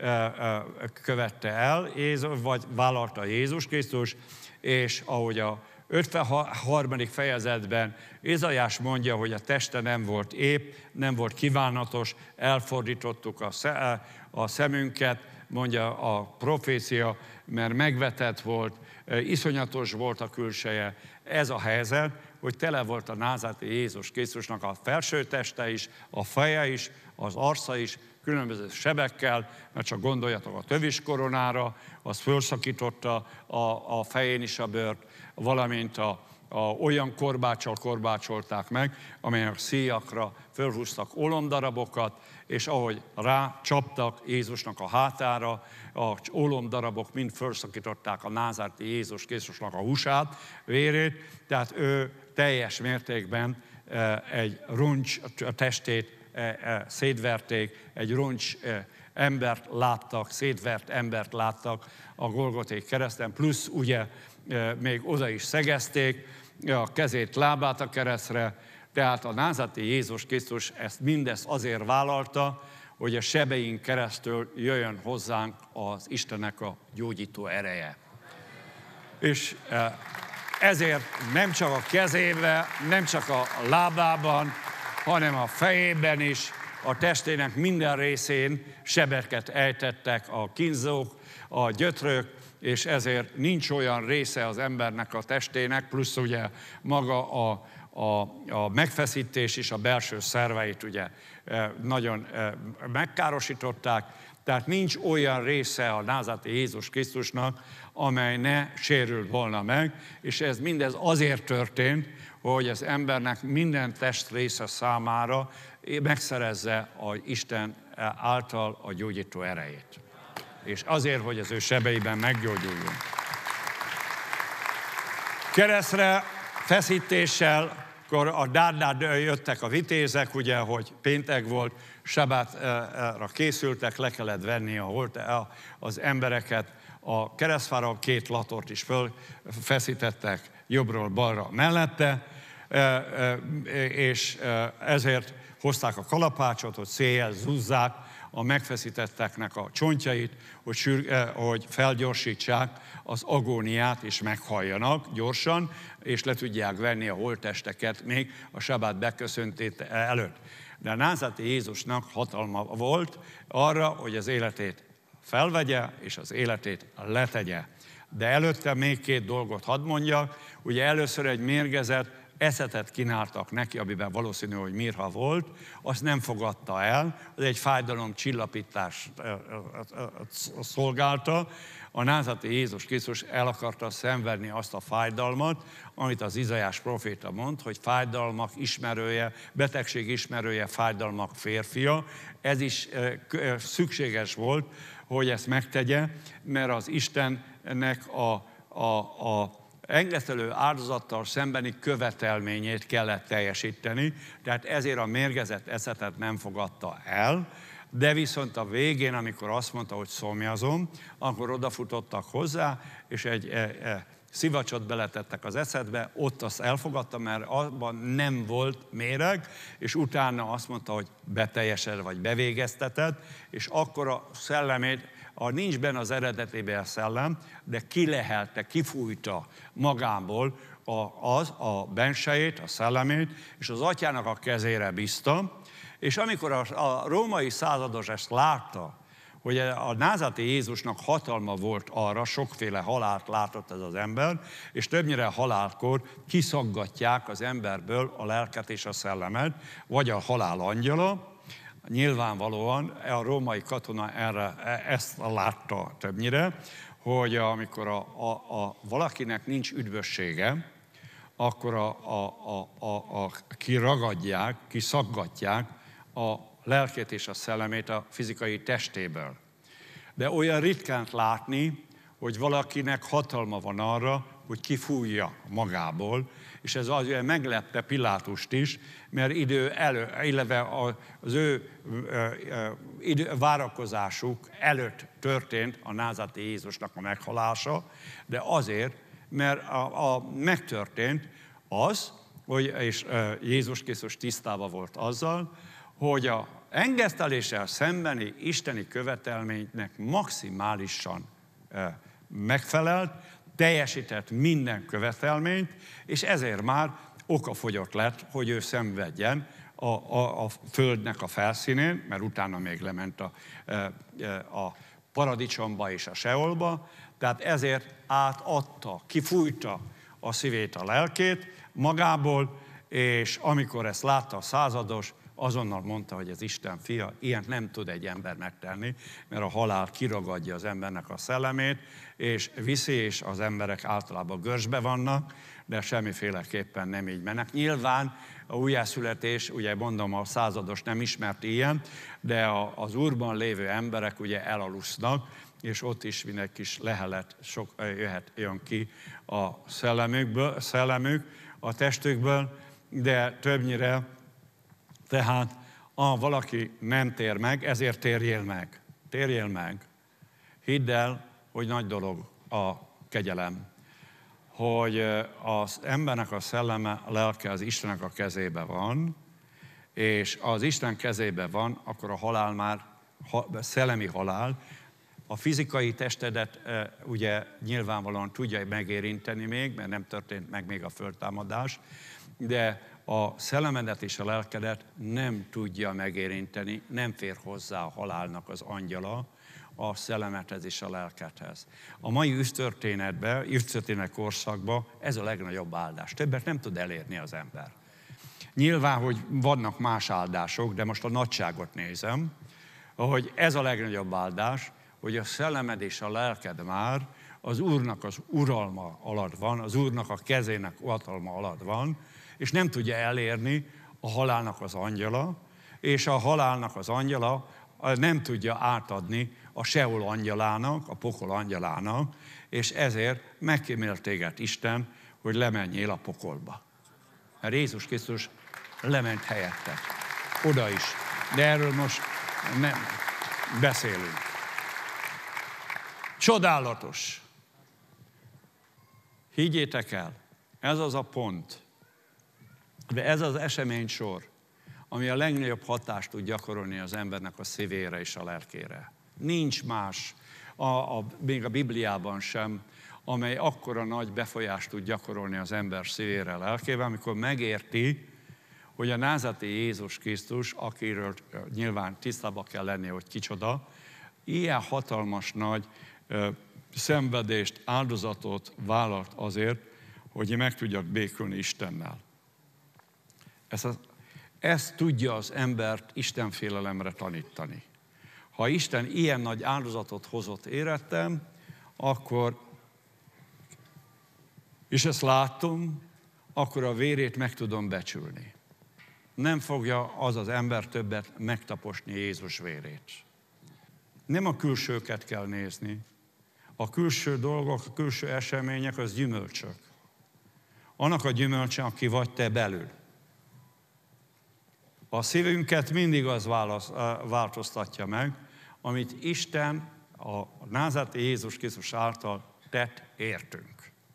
követte el, vagy vállalta Jézus Krisztus, és ahogy a 53. fejezetben Ézaiás mondja, hogy a teste nem volt épp, nem volt kívánatos, elfordítottuk a szemünket, mondja a profécia, mert megvetett volt, iszonyatos volt a külseje. Ez a helyzet, hogy tele volt a názáreti Jézus Krisztusnak a felső teste is, a feje is, az arca is, különböző sebekkel, mert csak gondoljatok a töviskoronára, az fölszakította a fején is a bőrt, valamint olyan korbáccsal korbácsolták meg, amelyek szíjakra fölhúztak ólomdarabokat, és ahogy rácsaptak Jézusnak a hátára, a ólomdarabok mind fölszakították a názáreti Jézus Krisztusnak a húsát, vérét, tehát ő teljes mértékben egy roncs testét szétverték, egy roncs embert láttak, szétvert embert láttak a Golgothai kereszten, plusz ugye még oda is szegezték a kezét, lábát a keresztre, tehát a názáreti Jézus Krisztus mindezt azért vállalta, hogy a sebeink keresztül jöjjön hozzánk az Istennek a gyógyító ereje. És ezért nem csak a kezében, nem csak a lábában, hanem a fejében is, a testének minden részén sebeket ejtettek a kínzók, a gyötrők, és ezért nincs olyan része az embernek a testének, plusz ugye maga a megfeszítés is a belső szerveit ugye nagyon megkárosították, tehát nincs olyan része a názáreti Jézus Krisztusnak, amely ne sérült volna meg, és ez mindez azért történt, hogy az embernek minden testrésze számára megszerezze az Isten által a gyógyító erejét. És azért, hogy az ő sebeiben meggyógyuljon. Keresztre, feszítéssel amikor a Dárdán jöttek a vitézek, ugye, hogy péntek volt, sabátra készültek, le kellett venni az embereket a keresztfára, 2 latort is fölfeszítettek jobbról balra mellette, és ezért hozták a kalapácsot, hogy széjjel zúzzák a megfeszítetteknek a csontjait, hogy felgyorsítsák az agóniát, és meghalljanak gyorsan, és le tudják venni a holttesteket még a sabát beköszöntét előtt. De a názáreti Jézusnak hatalma volt arra, hogy az életét felvegye, és az életét letegye. De előtte még 2 dolgot hadd mondjak. Ugye először egy mérgezett eszetet kínáltak neki, amiben valószínű, hogy mirha volt, azt nem fogadta el, az egy fájdalomcsillapítás szolgálta. A názáreti Jézus Krisztus el akarta szenvedni azt a fájdalmat, amit az Izaiás proféta mond, hogy fájdalmak ismerője, betegség ismerője, fájdalmak férfia. Ez is szükséges volt, hogy ezt megtegye, mert az Istennek a engesztelő áldozattal szembeni követelményét kellett teljesíteni, tehát ezért a mérgezett eszetet nem fogadta el, de viszont a végén, amikor azt mondta, hogy szomjazom, akkor odafutottak hozzá, és egy szivacsot beletettek az eszetbe, ott azt elfogadta, mert abban nem volt méreg, és utána azt mondta, hogy beteljesed vagy bevégezteted, és akkor a szellemét, nincs benne az eredetében a szellem, de kilehelte, kifújta magából a bensejét, a szellemét, és az atyának a kezére bízta, és amikor a római százados ezt látta, hogy a názáreti Jézusnak hatalma volt arra, sokféle halált látott ez az ember, és többnyire halálkor kiszaggatják az emberből a lelket és a szellemet, vagy a halál angyala. Nyilvánvalóan a római katona ezt látta többnyire, hogy amikor valakinek nincs üdvössége, akkor kiragadják, kiszaggatják a lelkét és a szellemét a fizikai testéből. De olyan ritkán látni, hogy valakinek hatalma van arra, hogy kifújja magából, és ez azért meglepte Pilátust is, mert illetve az ő várakozásuk előtt történt a názáreti Jézusnak a meghalása, de azért, mert megtörtént az, és Jézus Krisztus tisztában volt azzal, hogy a engeszteléssel szembeni isteni követelménynek maximálisan megfelelt, teljesített minden követelményt, és ezért már okafogyott lett, hogy ő szenvedjen a földnek a felszínén, mert utána még lement a paradicsomba és a seolba, tehát ezért átadta, kifújta a szívét, a lelkét magából, és amikor ezt látta a százados, azonnal mondta, hogy ez Isten fia, ilyent nem tud egy ember megtenni, mert a halál kiragadja az embernek a szellemét, és viszi, és az emberek általában görcsbe vannak, de semmiféleképpen nem így mennek. Nyilván a újjászületés, ugye mondom, a százados nem ismert ilyen, de az Úrban lévő emberek ugye elalusznak, és ott is mindenki kis lehelet jön ki a szellemük, a testükből, de többnyire tehát valaki nem tér meg, ezért térjél meg. Térjél meg. Hidd el, hogy nagy dolog a kegyelem. Hogy az embernek a szelleme, a lelke az Istennek a kezébe van, és az Isten kezébe van, akkor a halál már szellemi halál. A fizikai testedet ugye nyilvánvalóan tudja megérinteni még, mert nem történt meg még a föltámadás, de a szellemedet és a lelkedet nem tudja megérinteni, nem fér hozzá a halálnak az angyala a szellemethez és a lelkedhez. A mai üsztörténetben, üsztörténet korszakban ez a legnagyobb áldás. Többet nem tud elérni az ember. Nyilván, hogy vannak más áldások, de most a nagyságot nézem, hogy ez a legnagyobb áldás, hogy a szellemed és a lelked már az Úrnak az uralma alatt van, az Úrnak a kezének hatalma alatt van, és nem tudja elérni a halálnak az angyala, és a halálnak az angyala nem tudja átadni a Seol angyalának, a pokol angyalának, és ezért megkímélt téged Isten, hogy lemenjél a pokolba. Mert Jézus Krisztus lement helyetted. Oda is. De erről most nem beszélünk. Csodálatos. Higgyétek el, ez az a pont, de ez az eseménysor, ami a legnagyobb hatást tud gyakorolni az embernek a szívére és a lelkére. Nincs más, még a Bibliában sem, amely akkora nagy befolyást tud gyakorolni az ember szívére, lelkére, amikor megérti, hogy a názáreti Jézus Krisztus, akiről nyilván tisztába kell lenni, hogy kicsoda, ilyen hatalmas nagy szenvedést, áldozatot vállalt azért, hogy meg tudjak békülni Istennel. Ezt tudja az embert istenfélelemre tanítani. Ha Isten ilyen nagy áldozatot hozott érettem, akkor, és ezt látom, akkor a vérét meg tudom becsülni. Nem fogja az az ember többet megtaposni Jézus vérét. Nem a külsőket kell nézni. A külső dolgok, a külső események, az gyümölcsök. Annak a gyümölcse, aki vagy te belül. A szívünket mindig az változtatja meg, amit Isten a názáreti Jézus Krisztus által tett értünk.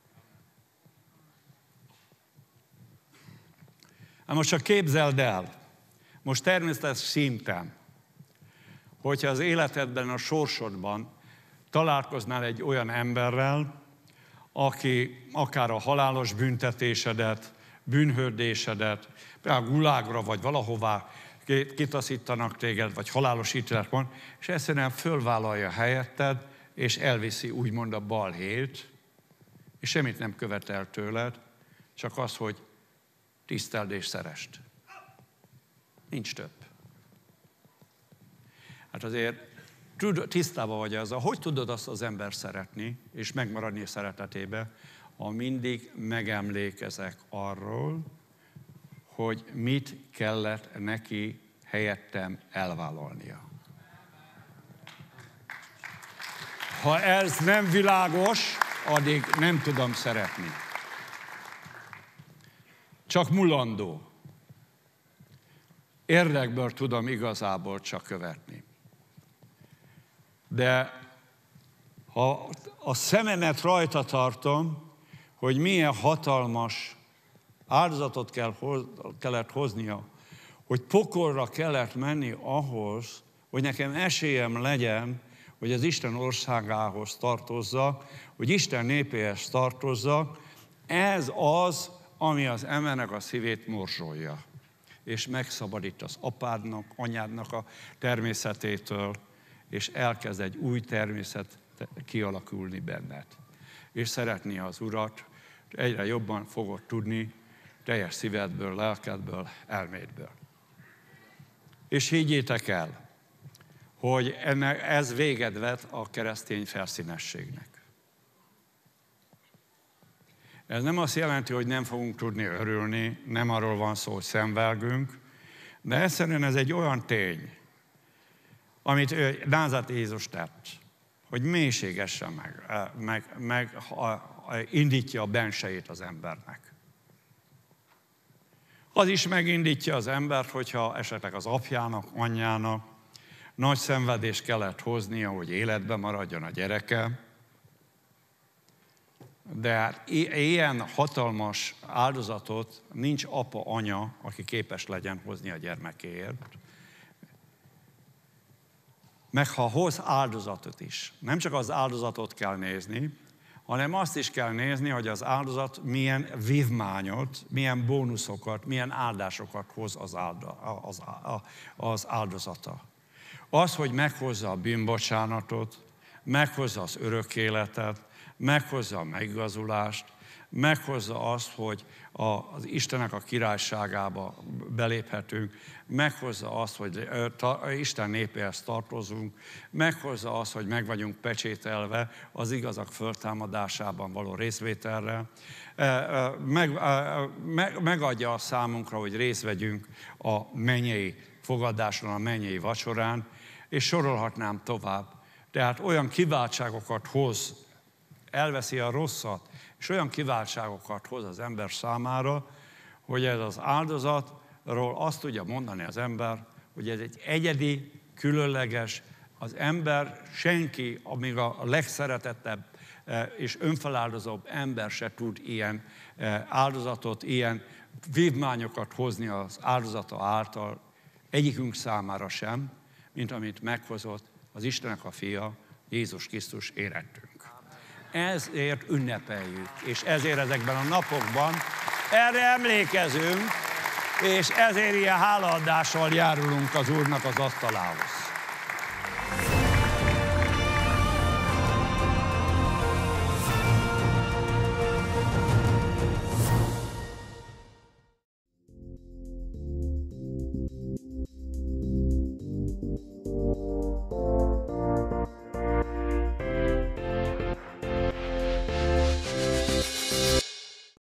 Most csak képzeld el, most természetes szinten, hogyha az életedben, a sorsodban találkoznál egy olyan emberrel, aki akár a halálos büntetésedet, bűnhördésedet, például gulágra vagy valahová kitaszítanak téged, vagy halálos ítélet van, és egyszerűen fölvállalja helyetted, és elviszi úgymond a balhét, és semmit nem követel tőled, csak az, hogy tiszteld és szeresd. Nincs több. Hát azért tisztában vagy azzal, hogy tudod azt az ember szeretni, és megmaradni a szeretetébe, ha mindig megemlékezek arról, hogy mit kellett neki helyettem elvállalnia. Ha ez nem világos, addig nem tudom szeretni. Csak mulandó. Érdekből tudom igazából csak követni. De ha a szememet rajta tartom, hogy milyen hatalmas áldozatot kellett hoznia, hogy pokolra kellett menni ahhoz, hogy nekem esélyem legyen, hogy az Isten országához tartozzak, hogy Isten népéhez tartozzak, ez az, ami az embernek a szívét morzsolja, és megszabadít az apádnak, anyádnak a természetétől, és elkezd egy új természet kialakulni benned. És szeretni az Urat, egyre jobban fogod tudni teljes szívedből, lelkedből, elmédből. És higgyétek el, hogy ez véget vet a keresztény felszínességnek. Ez nem azt jelenti, hogy nem fogunk tudni örülni, nem arról van szó, hogy szenvelgünk, de egyszerűen ez egy olyan tény, amit názáreti Jézus tett, hogy mélységesen indítja a bensejét az embernek. Az is megindítja az embert, hogyha esetleg az apjának, anyjának nagy szenvedést kellett hoznia, hogy életben maradjon a gyereke. De hát ilyen hatalmas áldozatot nincs apa, anya, aki képes legyen hozni a gyermekéért. Meg ha hoz áldozatot is, nem csak az áldozatot kell nézni, hanem azt is kell nézni, hogy az áldozat milyen vívmányot, milyen bónuszokat, milyen áldásokat hoz az áldozata. Az, hogy meghozza a bűnbocsánatot, meghozza az örök életet, meghozza a megigazulást, meghozza azt, hogy az Istennek a királyságába beléphetünk, meghozza azt, hogy Isten népéhez tartozunk, meghozza azt, hogy meg vagyunk pecsételve az igazak föltámadásában való részvételre, megadja a számunkra, hogy részt vegyünk a mennyei fogadáson, a mennyei vacsorán, és sorolhatnám tovább. Tehát olyan kiváltságokat hoz, elveszi a rosszat, és olyan kiváltságokat hoz az ember számára, hogy ez az áldozatról azt tudja mondani az ember, hogy ez egy egyedi, különleges, az ember, senki, amíg a legszeretettebb és önfeláldozóbb ember se tud ilyen áldozatot, ilyen vívmányokat hozni az áldozata által, egyikünk számára sem, mint amit meghozott az Istennek a fia, Jézus Krisztus érettünk. Ezért ünnepeljük, és ezért ezekben a napokban erre emlékezünk, és ezért ilyen hálaadással járulunk az Úrnak az asztalához.